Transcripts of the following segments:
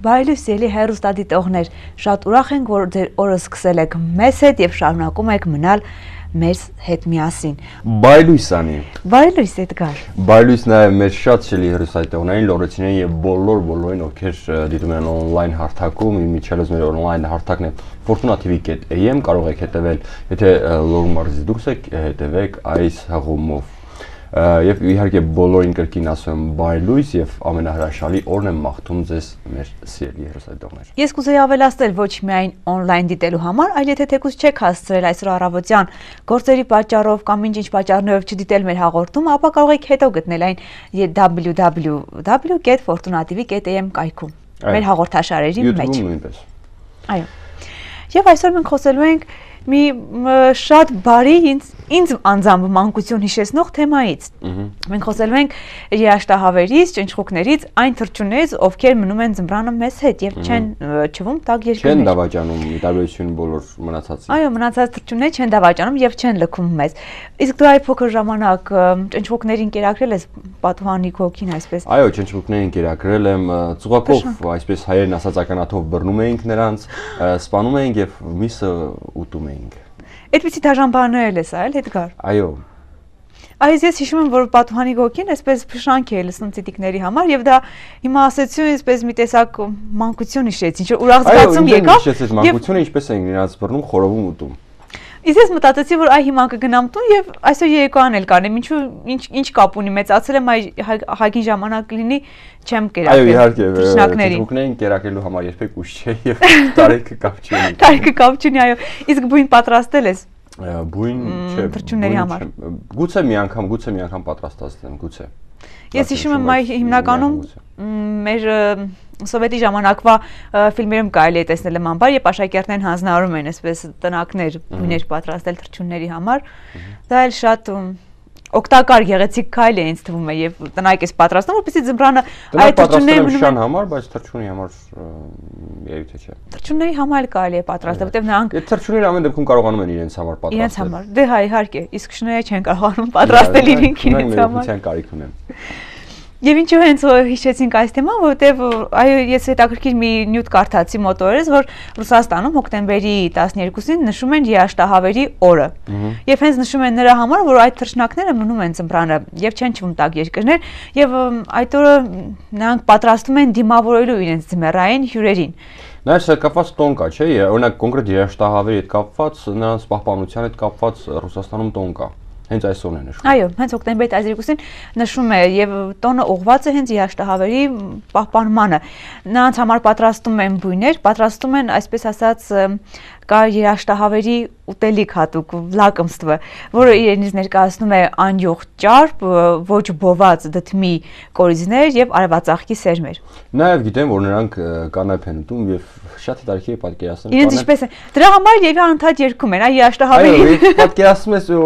Բայլույս ելի հեռուստադիտողներ, շատ ուրախ ենք, որ ձեր օրը սկսել եք մեզ հետ եւ շարունակում եք մնալ մեզ հետ միասին։ Բայլույս անի։ Բայլույս Էդգար։ Բայլույս նաեւ մեր շատ շելի հեռուստադիտողներին, լորեցիներին եւ բոլորին, ովքեր դիտում են on-line հարթակում, իմիջիալոց մեր on-line հարթակն է fortunatv.am, կարող եք հետեւել, եթե լոռու մարզից դուրս եք, հետևեք այս հղումով։ Եվ իհարկե բոլորին կրկին ասում եմ բայլույս եւ ամենահրաշալի օրն եմ մաղթում ձեզ մեր սիրելի հեռուստադիտողներ։ Ես կուզեի ավելացնել ոչ միայն on-line դիտելու համար, այլ եթե թեկուզ չեք հասցրել այսօր առավոտյան գործերի պատճառով կամ ինչ պատճառներով չդիտել մեր հաղորդումը, ապա կարող եք հետո գտնել այն www.fortunatv.am կայքում։ Մեր հաղորդաշարերի մեջ։ YouTube-ում նույնպես։ Այո։ Եվ այսօր մենք խոսելու ենք մի շատ բարի ինձ անձամբ մանկություն հիշեցնող թեմայից։ Մենք խոսելու ենք երաշտահավերից, ճնճղուկներից, այն թռչուններից, ովքեր մնում են ձմռանը մեզ հետ եւ չեն չվում տակ երկրներ։ Չեն դավաճանում դավաճություն բոլոր մնացածին։ Այո, մնացած թռչունները չեն դավաճանում եւ չեն լքում մեզ։ Իսկ դու այդ փոքր ժամանակ ճնճղուկներին կերակրել ես պատուհանի կոքին այսպես։ Այո, ճնճղուկներին կերակրել եմ, ծուղակով, այսպես հայերեն ասած ականաթով բռնում էինք նրանց, սպանում էինք եւ միսը ուտում էինք։ Այդպիսի դաժան բաներ ես այլ Էդգար։ Այո։ Այս ես հիշում եմ, որ պատուհանի գոքին այսպես փշանք է լսում ծիտիկների համար եւ դա հիմա ասեցին այսպես մի տեսակ մանկություն հիշեց, ինչ որ ուրախ զգացում եկավ։ Այո, հիշեցեց մանկությունը ինչպես էին նրանց բռնում, խորովում ուտում։ Իսկ ես մտածեցի, որ այ հիմա կգնամ տուն եւ այսօր երեկոյան էլ կանեմ, ինչու ինչ կապ ունի, մեծացել եմ հագին ժամանակ լինի, չեմ կերակրել։ Այո, իհարկե, ճնճղուկներին կերակրելու համար երբեք ուշ չէ եւ տարեքը կապ չունի։ Տարեքը կապ չունի, այո։ Իսկ բույն պատրաստել ես։ Բույն չէ։ Թռչունների համար։ Գուցե մի անգամ պատրաստած եմ, գուցե։ Ես հիշում եմ այ հիմնականում մեր սովետի ժամանակվա ֆիլմերում կարելի է տեսնել եմ անբար, երբ աշակերտներն հանձնարարում են այսպես տնակներ, բույներ պատրաստել թռչունների համար։ Դա էլ շատ օգտակար գեղեցիկ քայլ է ինձ թվում է եւ տնայք ես պատրաստում, որպեսզի ձմռանը այդ թռչունները շան համար, բայց թռչունի համար երևի թե չէ։ Թռչունների համար կարելի է պատրաստել, որտեղ նրանք թռչունները ամեն դեպքում կարողանում են իրենց համար պատրաստել։ Իրենց համար։ Դե հա, իհարկե, իսկ շները չեն կարողանում պատրաստել իրենք իրենց համար։ Իրենք կարիք ունեն։ Եվ ինչու հենց հիշեցինք այս թեման, որովհետև այո, ես հետաքրքիր մի նյութ կարդացի մոտորես, որ Ռուսաստանում հոկտեմբերի 12-ին նշում են երաշտահավերի օրը։ Եվ հենց նշում են նրա համար, որ այդ թռչնակները մնում են ձմռանը եւ չեն չվում տակ երկրներ, եւ այդ օրը նրանք պատրաստում են դիմավորելու իրենց ձմեռային հյուրերին։ Նայած կապված տոն կա, չէ՞, օրինակ կոնկրետ երաշտահավերի հետ կապված, նրանց պահպանության հետ կապված Ռուսաստանում տոն կա։ Հենց այսօրն է նշում։ Այո, հենց հոկտեմբերի 12-ին նշում է եւ տոնը ուղղված է հենց երաշտահավերի պահպանմանը։ Նրանց համար պատրաստում են բույներ, պատրաստում են, այսպես ասած, կա երաշտահավերի ուտելիք հատուկ լակմստվը, որը իրենից ներկայացնում է անյող ճարպ, ոչ բոված դդմի կորիզներ եւ արևածաղկի սերմեր։ Նաեւ գիտեմ, որ նրանք կանապ են ուտում եւ շատ հետաքրքիր է պատկերացնել։ Իրենց ինչպես է։ Դրա համար եւ անդադ երգում են, այ երաշտահավերի։ Այո, պատկերացնում ես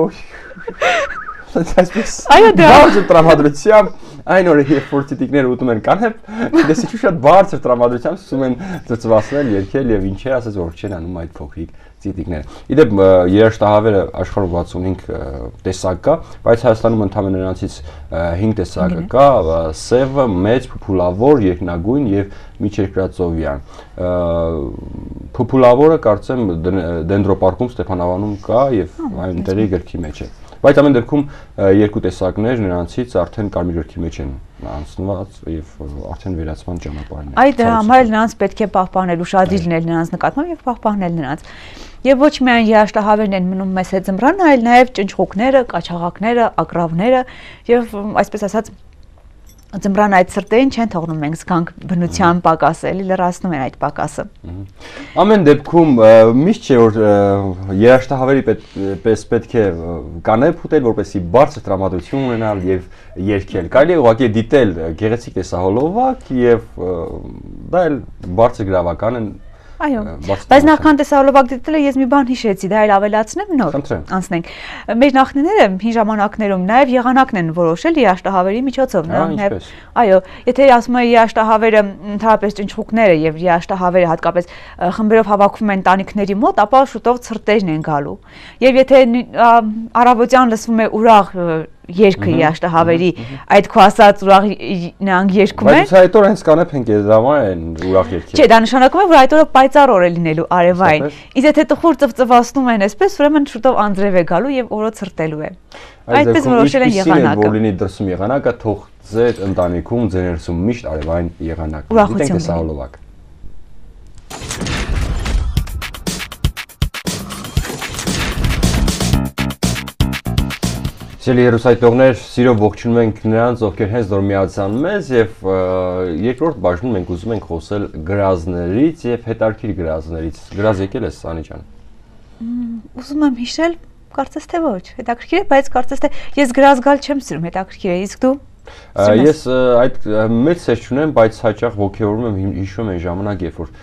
այսպես։ Այո, դա բարձր տրամադրությամբ այն օրը երբ որ տիտիկները ուտում են կանեպ, դες ինչու շատ բարձր տրամադրությամբ սկսում են ծծվացնել, երգել եւ ինչեր ասած որ չեն անում այդ փոքրիկ տիտիկները։ Իդեպ երաշտահավերը աշխարհում 65 տեսակ կա, բայց Հայաստանում ընդամենը նրանցից 5 տեսակ կա՝ սևը, մեծ, փուփուլավոր, երկնագույն եւ միջերկրածովյան։ Փուփուլավորը կարծեմ դենդրոպարկում Ստեփանավանում կա եւ այնտեղի գրքի մեջ է։ Բայց ամեն դեպքում երկու տեսակներ նրանցից արդեն կարմիր գրքի մեջ են անցնված եւ արդեն վերացման ճանապարհին են։ Այ դրա համար էլ նրանց պետք է պահպանել, ուշադիր լինել նրանց նկատմամբ եւ պահպանել նրանց։ Եվ ոչ միայն երաշտահավերն են մնում մեզ հետ ձմռան, այլ նաեւ ճնճղուկները, կաչաղակները, ակրավները եւ այսպես ասած ձմռան այդ սրտերին չեն թողնում մենք զգանք բնության պակասը, էլի լրացնում են այդ պակասը։ Ամեն դեպքում միշտ չէ որ երաշտահավերի պես պետք է կանեպ ուտել, որպեսզի բարձր տրամադրություն ունենալ եւ երգել։ Կարելի է ուղղակի դիտել գեղեցիկ տեսահոլովակ եւ դա էլ բարձր գրավական են։ Այո, բայց նախքան տեսահոլովակ դիտելը ես մի բան հիշեցի, դա էլ ավելացնեմ նոր։ Անցնենք։ Մեր նախնիները հին ժամանակներում նաև եղանակն են որոշել երաշտահավերի միջոցով, նաև։ Այո, եթե ասում են երաշտահավերը ընդհանրապես ճնճղուկները եւ երաշտահավերը հատկապես խմբերով հավաքվում են տանիքների մոտ, ապա շուտով ցրտերն են գալու։ Եվ եթե առավոտյան լսվում է ուրախ երկը երաշտահավերի այդ քո ասած ուրախ նրանք երգում են։ Բայց այդ օրը հենց կանեփենք այս դրամա են ուրախ երգեր։ Չէ, դա նշանակում է, որ այդ օրը պայծառ օր է լինելու արևային։ Իսկ եթե տխուր ծվծվացնում են այսպես, ուրեմն շուտով անձրև է գալու եւ օրը ցրտելու է։ Այդպես որոշել են եղանակը։ Որ լինի դրսում եղանակը, թող ձեր ընտանիքում ձեր ներսում միշտ արևային եղանակ։ Գիտենք սահոլովակ։ Սիրելի հեռուստադիտողներ, սիրով ողջունում ենք նրանց, ովքեր հենց նոր միացան մեզ եւ երկրորդ բաժնում մենք ուզում ենք խոսել գրազներից եւ հետարքիր գրազներից։ Գրազ եկել ես Սանի ջան։ Ուզում եմ հիշել, կարծես թե ոչ, հետաքրքիր է, բայց կարծես թե ես գրազ գալ չեմ սիրում, հետաքրքիր է, իսկ դու։ Ես այդ մեծ սեր չունեմ, բայց հաճախ ոգևորում եմ, հիշում եմ այն ժամանակ, երբ որ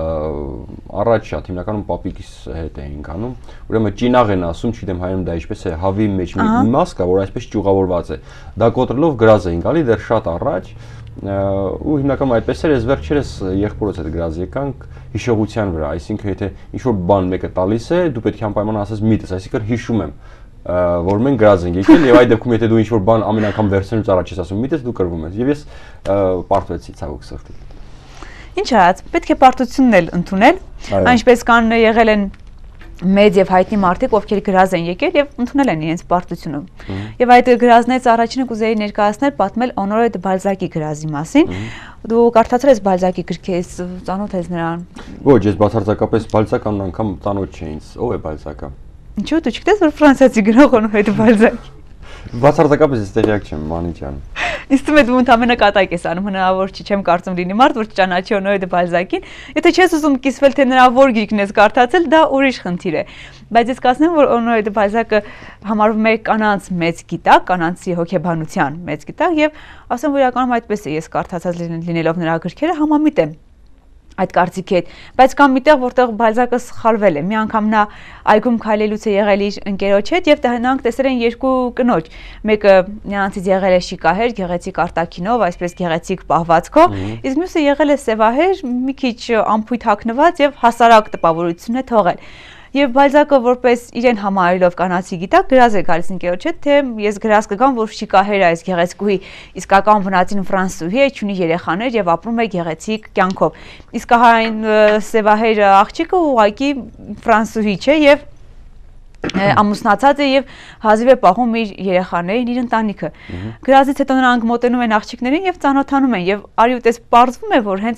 առաջ շատ հիմնականում պապիկիս հետ էինք անում, ուրեմն ճինաղ են ասում, չգիտեմ հայերեն դա ինչպես է, հավի մեջ մի մաս կա, որ այսպես ճյուղավորված է։ Դա կոտրելով գրազ էին գալի դեռ շատ առաջ, ու հիմնականում այդպես էր, ես վերջերս եղբորս հետ գրազ եկանք հիշողության վրա, այսինքն եթե ինչ-որ բան մեկը տալիս է, դու պետք է անպայման ասես միտս, այսինքն հիշում եմ, որ մենք գրազ ենք եկել եւ այդ դեպքում եթե դու ինչ-որ բան ամեն անգամ վերցնելուց առաջ ես ասում միտս, դու կռվում ես եւ ես պարտվեցի ցավոք սրտի։ Ինչ արած, պետք է պարտությունն էլ ընդունել, այնպես կան եղել են մեծ եւ հայտնի մարդիկ, ովքեր գրազ են եկել եւ ընդունել են իրենց պարտությունը։ Եվ այդ գրազներից առաջինը կուզեի ներկայացնել պատմել Օնորե դե Բալզակի գրազի մասին։ Դու կարդացել ես Բալզակի գրքերից, ծանոթ ես նրան։ Ոչ, ես բացարձակապես Բալզակն անգամ ծանոթ չէի ինձ։ Ո՞վ է Բալզակը։ Ինչու՞ դու չգիտես, որ ֆրանսիացի գրող Օնորե դե Բալզակի։ Բացարձակապես ես տեղյակ չեմ, Անի ջան։ Իսկ դու ընդամենը կատակ ես անում, հնարավոր չի, չեմ կարծում լինի մարդ, որ չճանաչի Օնորե դե Բալզակին։ Եթե չես ուզում կիսվել, թե նրա որ գիրքն ես կարդացել, դա ուրիշ խնդիր է։ Բայց ես կասեմ, որ Օնորե դե Բալզակը համարվում է կանանց մեծ գիտակ, կանանցի հոգեբանության մեծ գիտակ եւ ասեմ, որ իրականում այդպես է, ես կարդացած լինելով նրա գրքերը համամիտ եմ այդ կարծիքի հետ, բայց կամ միտեղ որտեղ Բալզակը սխալվել է։ Մի անգամ նա այգում քայլելուց է եղել իր ընկերոջ հետ եւ նրանք տեսել են երկու կնոջ։ Մեկը նրանցից եղել է շիկահեր, գեղեցիկ արտաքինով, այսպես գեղեցիկ պահվածքով, իսկ մյուսը եղել է սևահեր, մի քիչ ամփույթ հագնված եւ հասարակ տպավորություն է թողել։ Եվ Բալզակը որպես իրեն համարելով կանացի գիտակ գրազ է գալիս ընկերոջ հետ, թե ես գրազ կգամ, որ շիկահեր այս գեղեցկուհի իսկական բնածին ֆրանսուհի է, ունի երեխաներ եւ ապրում է գեղեցիկ կյանքով։ Իսկ այն սևահեր աղջիկը ուղղակի ֆրանսուհի չէ եւ ամուսնացած է եւ հազիվ է պահում իր երեխաներին, իր ընտանիքը։ Գրազից հետո նրանք մոտենում են աղջիկներին եւ ծանոթանում են եւ արի ու տես պարզվում է, որ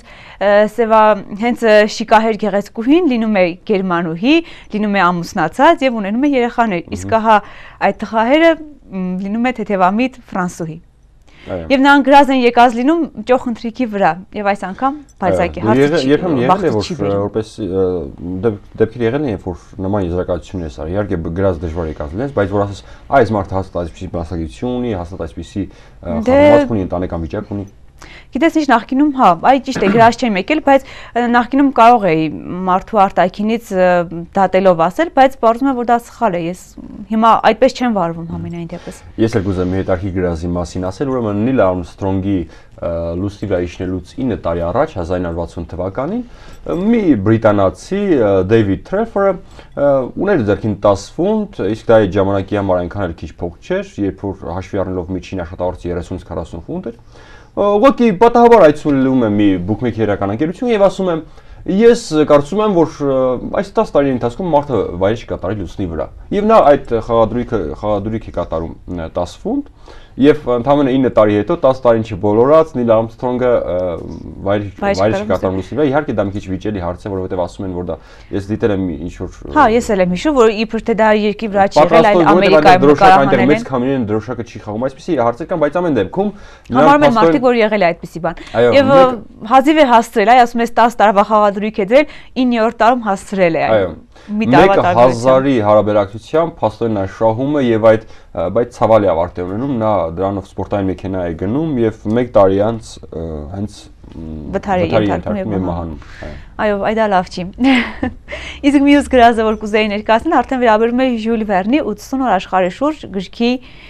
հենց շիկահեր գեղեցկուհին լինում է գերմանուհի, լինում է ամուսնացած եւ ունենում է երեխաներ։ Իսկ հա այդ տղահերը լինում է թեթևամիտ ֆրանսուհի։ Եվ նրանք գրազ են եկած լինում ճոխ ընթրիքի վրա եւ այս անգամ Բալզակի հարցը երբեմն եղել է որպես դեպքեր եղել են, որ նման եզրակացություն ես արել։ Իհարկե գրազ դժվար եկած լինես, բայց որ ասես այս մարդը հաստատ այսպիսի մասնագիտություն ունի, հաստատ այսպիսի խորհրդանիշ ունի, ընտանեկան վիճակ ունի։ Գիտես ինչ նախկինում, հա, այ ճիշտ է, գրազ չեմ եկել, բայց նախկինում կարող էի մարդու արտաքինից դատելով ասել, բայց պարզվում է, որ դա սխալ է։ Ես հիմա այդպես չեմ վարվում համենայն դեպս։ Ես էլ կուզեմ մի հետարքի գրազի մասին ասել, ուրեմն Նիլ Արմսթրոնգի լուսնի վրա իջնելուց 9 տարի առաջ 1960 թվականին մի բրիտանացի Դեյվիդ Թրեֆերը ուներ ձեռքին 10 ֆունտ, իսկ դա այդ ժամանակի համար այնքան էլ քիչ փող չէր, երբ որ հաշվի առնելով միջին աշխատավարձը 30-40 ֆունտ էր։ Ուղղակի պատահաբար այցելում եմ մի բուկմեյքերական ընկերություն եւ ասում եմ ես կարծում եմ որ այս 10 տարիների ընթացքում մարդը վայրի չի կատարել լուսնի վրա եւ նա այդ խաղադրույքը կատարում 10 ֆունտ եւ ընդամենը 9 տարի հետո 10 տարին չբոլորած Նիլ Արմսթրոնգը վայրի չի կատարում լուսնի վրա։ Իհարկե դա մի քիչ վիճելի հարց է, որովհետեւ ասում են որ դա ես դիտել եմ ինչ որ հա ես էլ եմ հիշում որ իբր թե դա երկրի վրա չի եղել այլ Ամերիկայում նկարահանել են մեծ քամիներն դրոշակը չի խաղում այսպեսի հարցեր կան, բայց ամեն դեպքում համարում են մարդիկ որ եղել է այդպեսի բան եւ հազիվ է հասցրել, այ ասում ես 10 տարվա խաղադրույք է դրել 9-րդ տարում հասցրել է այո մի հազարի հարաբերակցությամբ փաստորեն նա շահում է եւ այդ բայց ցավալի ավարտ է ունենում, նա դրանով սպորտային մեքենա է գնում եւ 1 տարի անց հենց վթարի ենթարկում եւ մահանում։ Այո, այդ լավ չի։ Իսկ մյուս գրազը որ կուզեի ներկայացնել արդեն վերաբերում է Ժյուլ Վերնի 80 օր աշխարհի շուրջ գրքի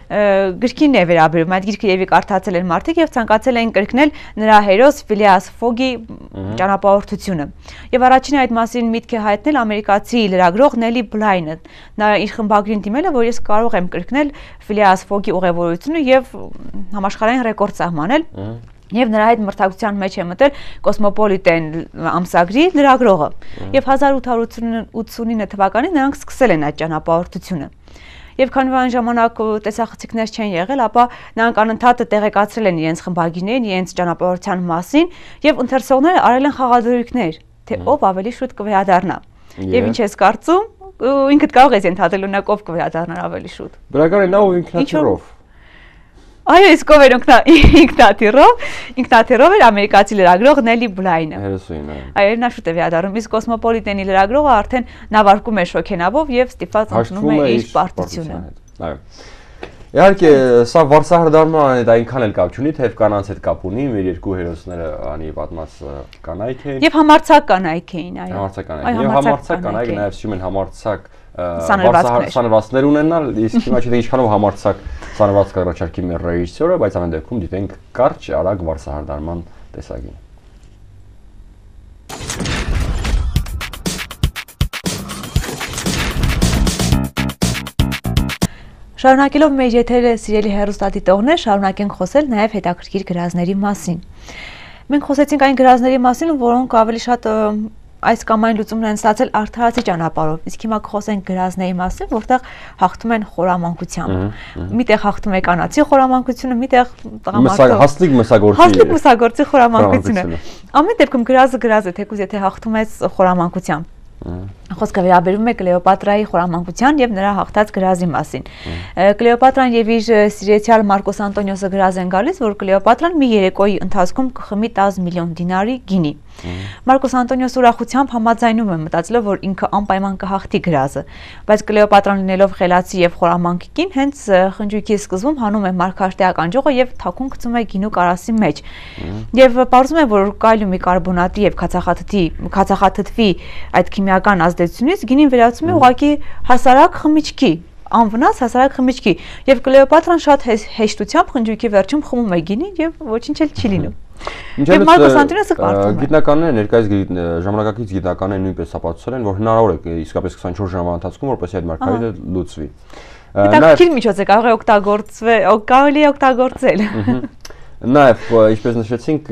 գրքին է վերաբերում, այդ գիրքը եւի կարդացել են մարդիկ եւ ցանկացել են կրկնել նրա հերոս Ֆիլիաս Ֆոգի ճանապարհորդությունը։ Եվ առաջինը այդ մասին միտք է հայտնել ամերիկացի լրագրող Նելի Բլայնը։ Նա իր խմբագրին դիմել է, որ ես կարող եմ կրկնել Ֆիլիաս Ֆոգի ուղևորությունը եւ համաշխարհային ռեկորդ սահմանել։ Եվ նրա հետ մրցակցության մեջ է մտել Cosmopolitan ամսագրի լրագրողը։ Եվ 1889 թվականին նրանք սկսել են այդ ճանապարհորդությունը։ Եվ քանի որ այն ժամանակ տեսախցիկներ չեն եղել, ապա նրանք անընդհատ տեղեկացրել են իրենց խմբագիրներին, իրենց ճանապարհորդության մասին, եւ ընթերցողները արել են խաղադրույքներ, թե ով ավելի շուտ կվերադառնա։ Եվ ինչ ես կարծում, ինքդ կարող ես ենթադրել ունակ ով կվերադառնար ավելի շուտ։ Բնականին նա ով ինքնաթիռով։ Այո, իսկ ով էր ինքնաթիռով էր ամերիկացի լրագրող Նելի Բլայնը։ Հերոսուհին։ Այո, նա շուտ է վերադառնում, իսկ Cosmopolitan-ի լրագրողը արդեն նավարկում է շոքենավով եւ ստիպված ընդունում է իր պարտությունը։ Այո։ Իհարկե, սա վարսահարդարման հետ այնքան էլ կապ չունի, թեև կանանց հետ կապ ունի, մեր երկու հերոսները անի պատմած կանայք էին։ Եւ համարցակ կանայք էին, այո։ Համարցակ կանայք։ Եվ համարցակ կանայք նաեւ սիրում են համարցակ սանրվածքներ ունենալ, իսկ հիմա չգիտեմ ինչքանով համարցակ սանրվածք առաջարկի մեր ռեժիսորը, բայց ամեն դեպքում դիտենք կարճ, արագ վարսահարդարման տեսակին։ Շարունակելով մեր եթերը, սիրելի հեռուստադիտողներ, շարունակենք խոսել նաև հետաքրքիր գրազների մասին։ Մենք խոսեցինք այն գրազների մասին, որոնք ավելի շատ այս կամ այն լուծումներ են ստացել արդարացի ճանապարհով։ Իսկ հիմա կխոսենք գրազների մասին, որտեղ հաղթում են խորամանկությամբ։ Միտեղ հաղթում է կանացի խորամանկությունը, միտեղ տղամարդու հաստլիկ մսագործի խորամանկությունը։ Ամեն դեպքում գրազը գրազ է, թեկուզ եթե հաղթում ես խորամանկությամբ։ Խոսքը վերաբերում է Կլեոպատրայի խորամանկության եւ նրա հաղթած գրազի մասին։ Կլեոպատրան եւ իր սիրեցյալ Մարկոս Անտոնիոսը գրազ են գալիս, որ Կլեոպատրան մի երեկոյի ընթացքում կխմի 10 միլիոն դինարի գինի։ Մարկոս Անտոնիոսը ուրախությամբ համաձայնում է, մտածելով, որ ինքը անպայման կհաղթի գրազը, բայց Կլեոպատրան լինելով խելացի եւ խորամանկ կին, հենց խնջույքի սկզբում հանում է մարգարտի ականջողը եւ թաքուն գցում է գինու կարասի մեջ։ Եվ պարզում է, որ կալիումի կարբոնատի եւ քացախաթթվի այդ քիմիական ազդեցությունից գինին վերածում է ուղղակի հասարակ խմիչքի, անվնաս հասարակ խմիչքի, եւ Կլեոպատրան շատ հեշտությամբ խնջույքի վերջում խմում է գինին եւ ոչինչ էլ չի լինում։ Եվ Մարկոս Անտոնիոսը կարծում է։ Գիտնականները ներկայիս ժամանակակից գիտնականները նույնպես ապացուցել են, որ հնարավոր է իսկապես 24 ժամվա ընթացքում որպեսզի այդ մարգարիտը լուծվի։ Հետաքրքիր միջոց է, կարող է օգտագործվել, կարելի է օգտագործել։ Նաեւ, ինչպես նշեցինք,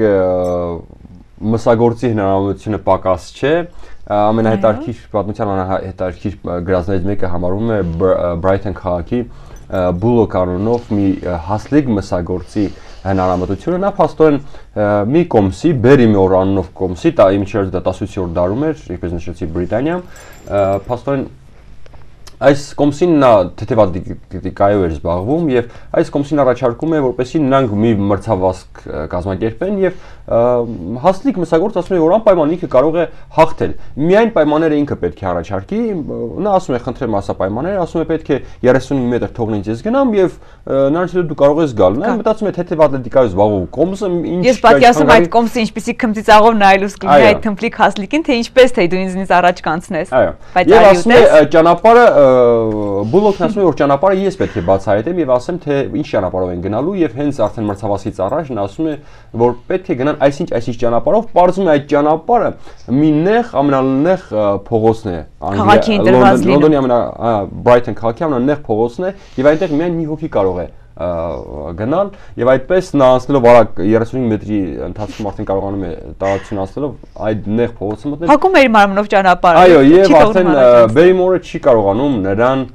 մսագործի հնարավորությունը պակաս չէ։ Ամենահետաքրքիր պատմության ամենահետաքրքիր գրազներից մեկը համարվում է Brighton քաղաքի Bullock անունով մի հասլիկ մսագործի հնարամտությունը։ Նա փաստորեն մի կոմսի, Barrymore անունով կոմսի, իմիջիայլոց դա 18-րդ դարում էր, ինչպես նշեցի Բրիտանիայում, փաստորեն այս կոմսին նա թեթևատիկայով էր զբաղվում եւ այս կոմսին առաջարկում է որպեսզի նրանք մի մրցավազք կազմակերպեն եւ հասլիկ մսագործ ասում է որ անպայման ինքը կարող է հաղթել միայն պայմանները ինքը պետք է առաջարկի նա ասում է խնդրեմ ասա պայմանները ասում է պետք է 35 մետր թողնից ես գնամ եւ նրանց հետո դու կարող ես գալ նա մտածում է թեթևատիկայով զբաղվող կոմսը ինչ ես պատկերացնում այդ կոմսը ինչպեսի քմծիծաղով նայելուց կլինի այդ թմփլիկ հասլիկին թե ինչպես թե դու ինձնից առաջ կանցնես բայց այո ասում է ճանապարհը Բուլոկն ասում է որ ճանապարհը ես պետք է բացահայտեմ եւ ասեմ թե ինչ ճանապարհով են գնալու եւ հենց արդեն մրցավազքից առաջ նա ասում է որ պետք է գնան այսինչ ճանապարհով պարզում է այդ ճանապարհը մի նեղ ամենանեղ փողոցն է Լոնդոնի ամենա Brighton քաղաքի ամենանեղ փողոցն է եւ այնտեղ միայն մի հոգի կարող է գնալ եւ այդպես նա անցնելով արագ 35 մետրի ընթացքում արդեն կարողանում է տարածություն անցնելով այդ նեղ փողոցը մտնել հակում է իր մարմնով ճանապարհը այո եւ արդեն Barrymore-ը չի կարողանում նրան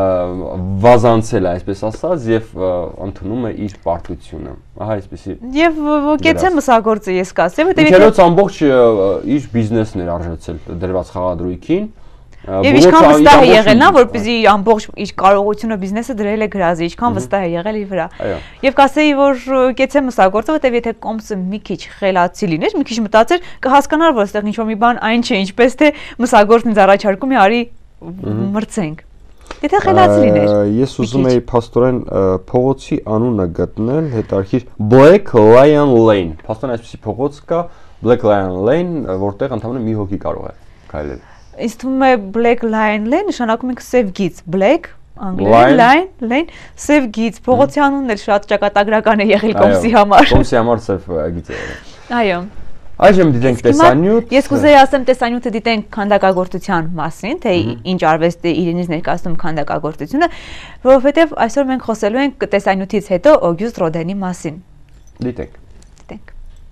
վազանցել այսպես ասած եւ ընդունում է իր պարտությունը ահա այսպեսի եւ կեցե մսագործը ես կասեմ որտեղ ամբողջ իր բիզնեսն էր արժացել դրված խաղադրույքին Եվ ինչքան վստահ է եղել նա, որպեսզի ամբողջ իր կարողությունը բիզնեսը դրել է գրազի, ինչքան վստահ է եղել իր վրա։ Եվ կասեի, որ կեցե մսագործը, որտեվ եթե կոմսը մի քիչ խելացի լիներ, մի քիչ մտածեր, կհասկանար, որ այստեղ ինչ-որ մի բան այն չէ, ինչպես թե մսագործն ինձ առաջարկում է, արի մրցենք։ Եթե խելացի լիներ։ Ես ուզում եի փաստորեն փողոցի անունը գտնել, հետարքիր Black Lion Lane։ Փաստորեն այսպեսի փողոց կա Black Lion Lane, որտեղ ընդհանրապես մի հոգի կարող է քայլել։ Ինձ թվում է Black Lion Lane նշանակում է սև գիծ, black անգլերեն լայն սև գիծ փողոցի անունն էլ շատ ճակատագրական է եղել կոմսի համար։ Կոմսի համար սև գիծ է։ Այո։ Այժմ դիտենք տեսանյութ։ Ես կուզեի ասեմ տեսանյութը դիտենք քանդակագործության մասին, թե ինչ արվեստ է իրենից ներկայացնում քանդակագործությունը, որովհետև այսօր մենք խոսելու ենք տեսանյութից հետո Օգյուստ Ռոդենի մասին։ Դիտենք։ Դիտենք։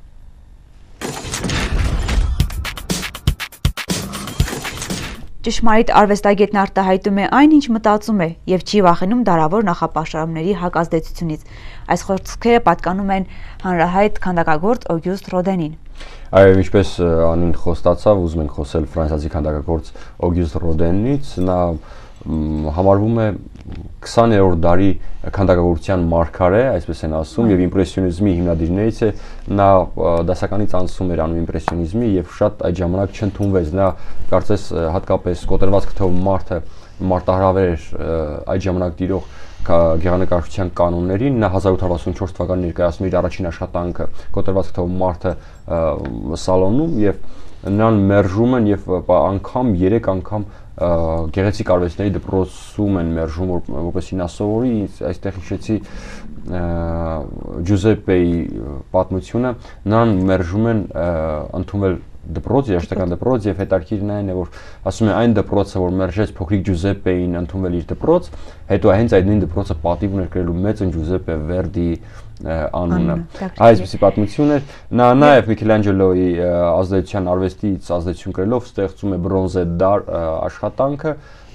Ճշմարիտ արվեստագետն արտահայտում է այն, ինչ մտածում է եւ չի վախենում դարավոր նախապաշարումների հակազդեցությունից։ Այս խոսքերը պատկանում են հանրահայտ քանդակագործ Օգյուստ Ռոդենին։ Այո, ինչպես անուն խոստացավ, ուզում ենք խոսել ֆրանսիացի քանդակագործ Օգյուստ Ռոդենից, նա համարվում է 20-րդ դարի քանդակագործության մարգարե, այսպես են ասում, եւ իմպրեսիոնիզմի հիմնադիրներից է, նա դասականից անցում էր անում իմպրեսիոնիզմի եւ շատ այդ ժամանակ չընդունվեց, նա կարծես հատկապես կոտրվածք թող մարդը մարտահրավեր էր այդ ժամանակ տիրող գեղանկարչության կանոններին, նա 1864 թվականին ներկայացնում իր առաջին աշխատանքը կոտրվածք թող մարդը սալոնում եւ նրան մերժում են եւ անգամ 3 անգամ գեղեցիկ արվեստների դպրոցում են մերժում որպեսզի նա սովորի, այստեղ հիշեցի Ջուզեպպեի պատմությունը, նրան մերժում են ընդունվել դպրոց, երաժշտական դպրոց եւ հետաքրքիրն այն է, որ ասում են այն դպրոցը, որ մերժեց փոքրիկ Ջուզեպպեին ընդունվել իր դպրոց, հետո հենց այդ նույն դպրոցը պատիվ ուներ գրելու մեծն Ջուզեպպե Վերդի անունը։ Այսպիսի պատմություն էր։ Նա նաեւ Միքելանջելոյի ազդեցության արվեստից ազդեցություն կրելով ստեղծում է բրոնզե դար աշխատանքը,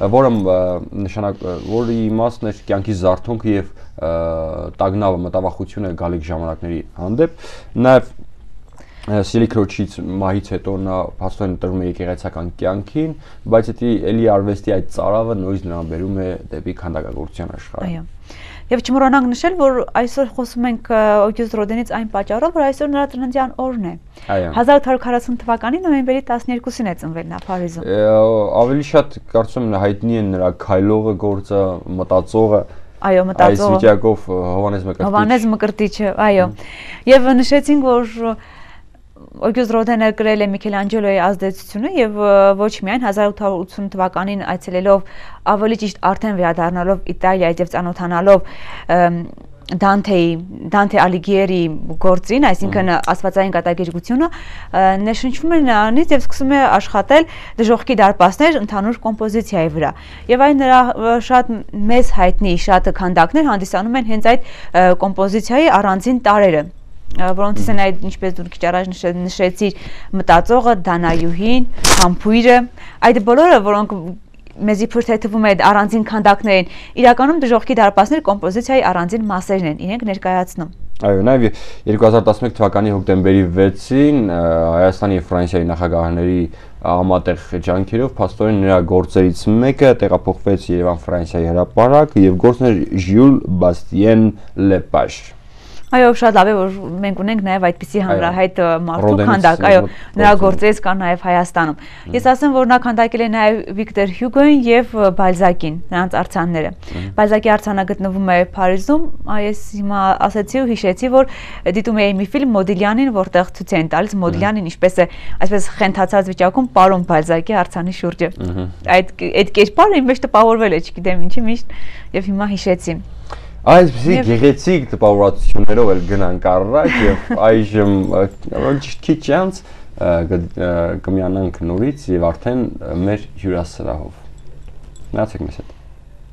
որի իմաստն էր կյանքի զարթոնքը եւ տագնավը մտավախությունը գալիք ժամանակների հանդեպ։ Նաեւ Սիրելի քրոջից մահից հետո նա փաստորեն տրվում է եկեղեցական կյանքին, բայց դա էլի արվեստի այդ ծարավը նույնիսկ նրան բերում է դեպի քանդակագործության աշխարհը։ Այո։ Եվ չմոռանանք նշել, որ այսօր խոսում ենք Օգյուստ Ռոդենից այն պատճառով, որ այսօր նրա ծննդյան օրն է։ Այո։ 1840 թվականի նոյեմբերի 12-ին է ծնվել նա Փարիզում։ Ավելի շատ կարծում եմ հայտնի են նրա քայլողը գործը, մտածողը։ Այո, մտածողը։ Այս վիճակով Հովանես Մկրտիչը, այո։ Եվ նշեցինք, որ Օգյուստ Ռոդենը գրել է Միքելանջելոյի ազդեցությունը եւ ոչ միայն 1880 թվականին այցելելով ավելի ճիշտ արդեն վերադառնալով Իտալիայից եւ ծանոթանալով Դանթե Ալիգիերի գործին, այսինքն աստվածային կատակերգությունը, ներշնչվում է նրանից եւ սկսում է աշխատել դժոխքի դարպասներ ընդհանուր կոմպոզիցիայի վրա։ Եվ այն նրա շատ մեծ հայտնի շատ քանդակներ հանդիսանում են հենց այդ կոմպոզիցիայի առանձին տարրերը, որոնցից են այդ ինչպես դուք քիչ առաջ նշեցիր մտածողը, դանայուհին, համբույրը, այդ բոլորը, որոնք մեզի փրթեթվում է առանձին քանդակներին, իրականում դժոխքի դարպասներ կոմպոզիցիայի առանձին մասերն են, իրենք ներկայացնում։ Այո, նաև 2011 թվականի հոկտեմբերի 6-ին Հայաստանի եւ Ֆրանսիայի նախագահների համատեղ ջանքերով փաստորեն նրա գործերից մեկը տեղափոխվեց Երևան Ֆրանսիայի հրապարակ եւ գործն էր Ժյուլ Բաստիեն Լեպաշ։ Այո, շատ լավ է, որ մենք ունենք նաև այդպիսի հանրահայտ մարդու քանդակ, այո, նրա գործերից կան նաև Հայաստանում։ Ես ասեմ, որ նա քանդակել է նաև Վիկտոր Հյուգոին եւ Բալզակին, նրանց արձանները։ Բալզակի արձանը գտնվում է Փարիզում, ես հիմա ասացի ու հիշեցի, որ դիտում էի մի ֆիլմ Մոդիլյանին, որտեղ ցույց են տալիս Մոդիլյանին ինչպես է, այսպես խենթացած վիճակում պարում Բալզակի արձանի շուրջը։ Այդ կերպարը իմ մեջ տպավորվել է, չգիտեմ ինչի միշտ, եւ հիմա հիշեցի։ Այսպիսի գեղեցիկ տպավորություններով էլ գնանք առաջ եւ այժմ ճիշտ քիչ անց կմիանանք նորից եւ արդեն մեր հյուրասրահով։ Մնացեք մեզ հետ։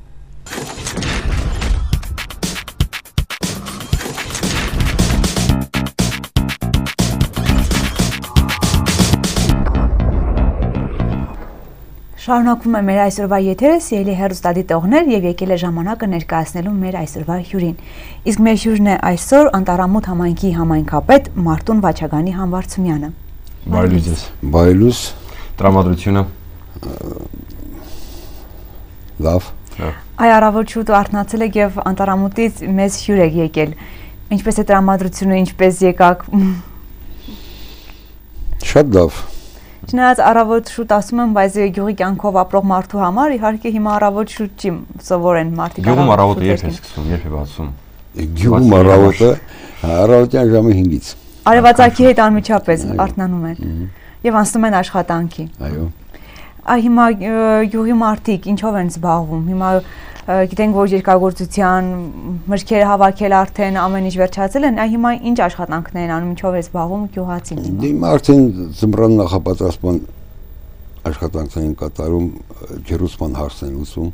Շարունակվում է մեր այսօրվա եթերը, սիրելի հեռուստադիտողներ, եւ եկել է ժամանակը ներկայացնելու մեր այսօրվա հյուրին։ Իսկ մեր հյուրն է այսօր Անտարամոտ համայնքի համայնքապետ Մարտուն Վաչագանի Համբարձումյանը։ Բարելույս։ Բարելույս։ Տրամադրությունը։ Լավ։ Այ առավոտ շուտ արթնացել եք եւ Անտարամոտից մեզ հյուր եք եկել։ Ինչպես է տրամադրությունը, ինչպես եկաք։ Շատ լավ։ Չնայած առավոտ շուտ ասում եմ, բայց գյուղի կյանքով ապրող մարդու համար իհարկե հիմա առավոտ շուտ չի սովոր են մարդիկ։ Գյուղում առավոտը երբ է սկսում, երբ է բացում։ Գյուղում առավոտը առավոտյան ժամը 5-ից։ Արևածագի հետ անմիջապես արթնանում են եւ անցնում են աշխատանքի։ Այո։ Այ հիմա գյուղի մարդիկ ինչով են զբաղվում։ Հիմա գիտենք որ երկրագործության մրգերը հավաքել արդեն ամեն ինչ վերջացել են, այ հիմա ինչ աշխատանքներ են անում, ինչով է զբաղվում գյուղացին հիմա։ Հիմա արդեն ձմռան նախապատրաստման աշխատանքներին կատարում, ջերուցման հարցն են լուծում։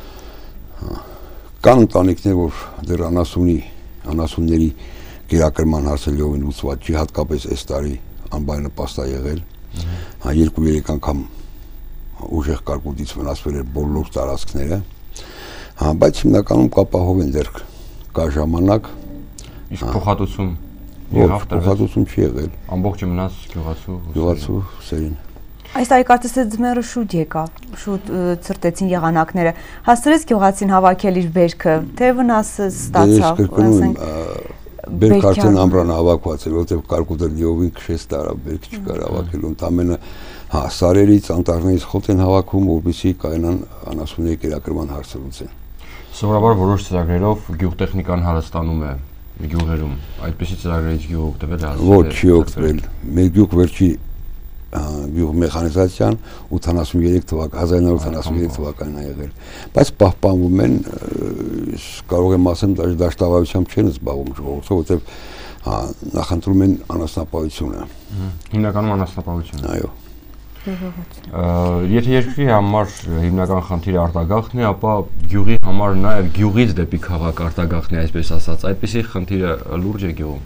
Կան ընտանիքներ, որ դեռ անասունների գերակրման հարցը լիովին լուծված չի, հատկապես այս տարի անբարենպաստ է եղել։ 2-3 անգամ ուժեղ կարկուտից վնասվել էր բոլոր տարածքները, բայց հիմնականում կապահով են դեռ կա ժամանակ։ Իսկ փոխհատուցում եղավ դեռ։ Փոխհատուցում չի եղել։ Ամբողջը մնաց գյուղացու սերին։ Այս տարի կարծես թե ձմեռը շուտ եկավ, շուտ ցրտեցին եղանակները։ Հասցրեց գյուղացին հավաքել իր բերքը, թե վնասը ստացավ, ասենք։ Բերք արդեն ամռանը հավաքված էր, որտեղ կարկուտը լիովին քշեց տարավ, բերք չկար հավաքելու, ընդամենը սարերից, անտառներից խոտ են հավաքում, որպեսզի կայանան անասունների կերակրման հարցը լուծեն։ Սովորաբար որոշ ծրագրերով գյուղտեխնիկան հարստանում է գյուղերում, այդպիսի ծրագրերից գյուղ օգտվել է։ Ոչ, չի օգտվել։ Մեր գյուղ վերջի գյուղ մեխանիզացիան 1983 թվականին է եղել, բայց պահպանվում են, կարող եմ ասեմ, դաշտավարությամբ չեն զբաղվում ժողովուրդը, որտեղ նախընտրում են անասնապահությունը։ Հիմնականում անասնապահությունը։ Այո։ Եթե երկրի համար հիմնական խնդիրը արտագաղթն է, ապա գյուղի համար նաև գյուղից դեպի քաղաք արտագաղթն է, այսպես ասած, այդպիսի խնդիրը լուրջ է գյուղում։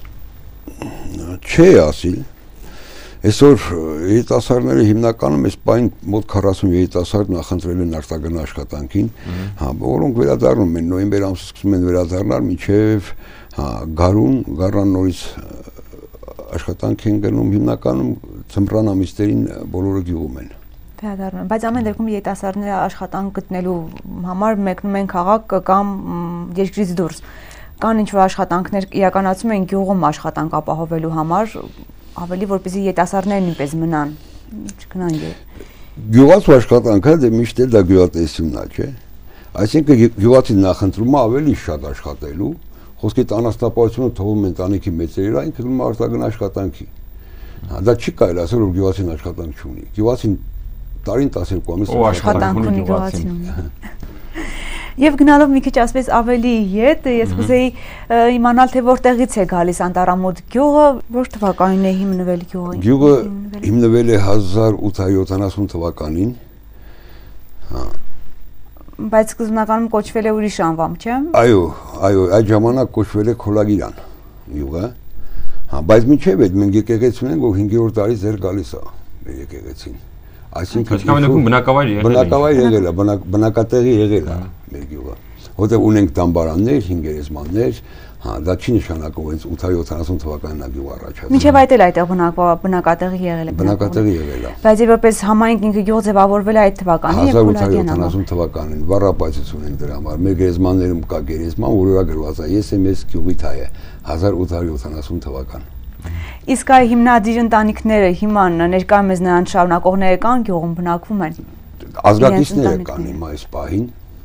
Չէ ասի։ Այսօր երիտասարդները հիմնականում այս պայն մոտ 40 երիտասարդ նախընտրել են արտագնա աշխատանքին, որոնք վերադառնում են նոյեմբեր ամսից սկսում են վերադառնալ մինչև գարան նորից աշխատանք են գնում, հիմնականում ձմռան ամիսներին բոլորը գյուղում են։ Վերադառնում են, բայց ամեն դեպքում երիտասարդները աշխատանք գտնելու համար մեկնում են քաղաք կամ երկրից դուրս։ Կան ինչ-որ աշխատանքներ իրականացում են գյուղում աշխատանք ապահովելու համար, ավելի որպեսզի երիտասարդներն նույնպես մնան, չգնան գյուղ։ Գյուղացու աշխատանքը դե միշտ էլ դա գյուղատնտեսությունն է, չէ՞։ Այսինքն գյուղացին նախընտրում է ավելի շատ աշխատելու, խոսքի անասնապահությունը թողում են տանիքի մեծերի վրա, ինքը գնում է արտագնա աշխատանքի։ Դա չի կարելի ասել, որ գյուղացին աշխատանք չունի։ Գյուղացին տարին 12 ամիս աշխատանք ունի գյուղացին։ Եվ գնալով մի քիչ ասպես ավելի ետ, ես կուզեի իմանալ, թե որտեղից է գալիս Անտառամոտ գյուղը, որ թվականին է հիմնվել գյուղը։ Գյուղը հիմնվել է 1870 թվականին։ Բայց սկզբնականում կոչվել է ուրիշ անվամբ, չէ՞։ Այո, այդ ժամանակ կոչվել է Քոլագիրան գյուղը։ Բայց մինչև այդ մենք եկեղեցի ունենք, որ 5-րդ տարից դեռ գալիս է մեր եկեղեցին։ Այսինքն բնակավայր եղել է, բնակատեղի եղել է մեր գյուղը, որտեղ ունենք դամբարաններ, 5 գերեզմաններ, դա չի նշանակում, հենց 870 թվականին է գյուղը առաջացել։ Մինչև այդ էլ այդտեղ բնակատեղի եղել է։ Բնակատեղի եղել է։ Բայց որպես համայնք ինքը գյուղ ձևավորվել է այդ թվականին, 1870 թվականին, բառապայծություն են դրա համար։ Մեր գերեզմաններում կա գերեզման, որը գրված է ես եմ ես գյուղի թայը, 1870 թվական։ Իսկ այ հիմնադիր ընտանիքները հիմա ներկա մեզ նրանց շարունակողները կան գյուղում բնակվում են։ Ազգակիցները կան հիմա այս պահին։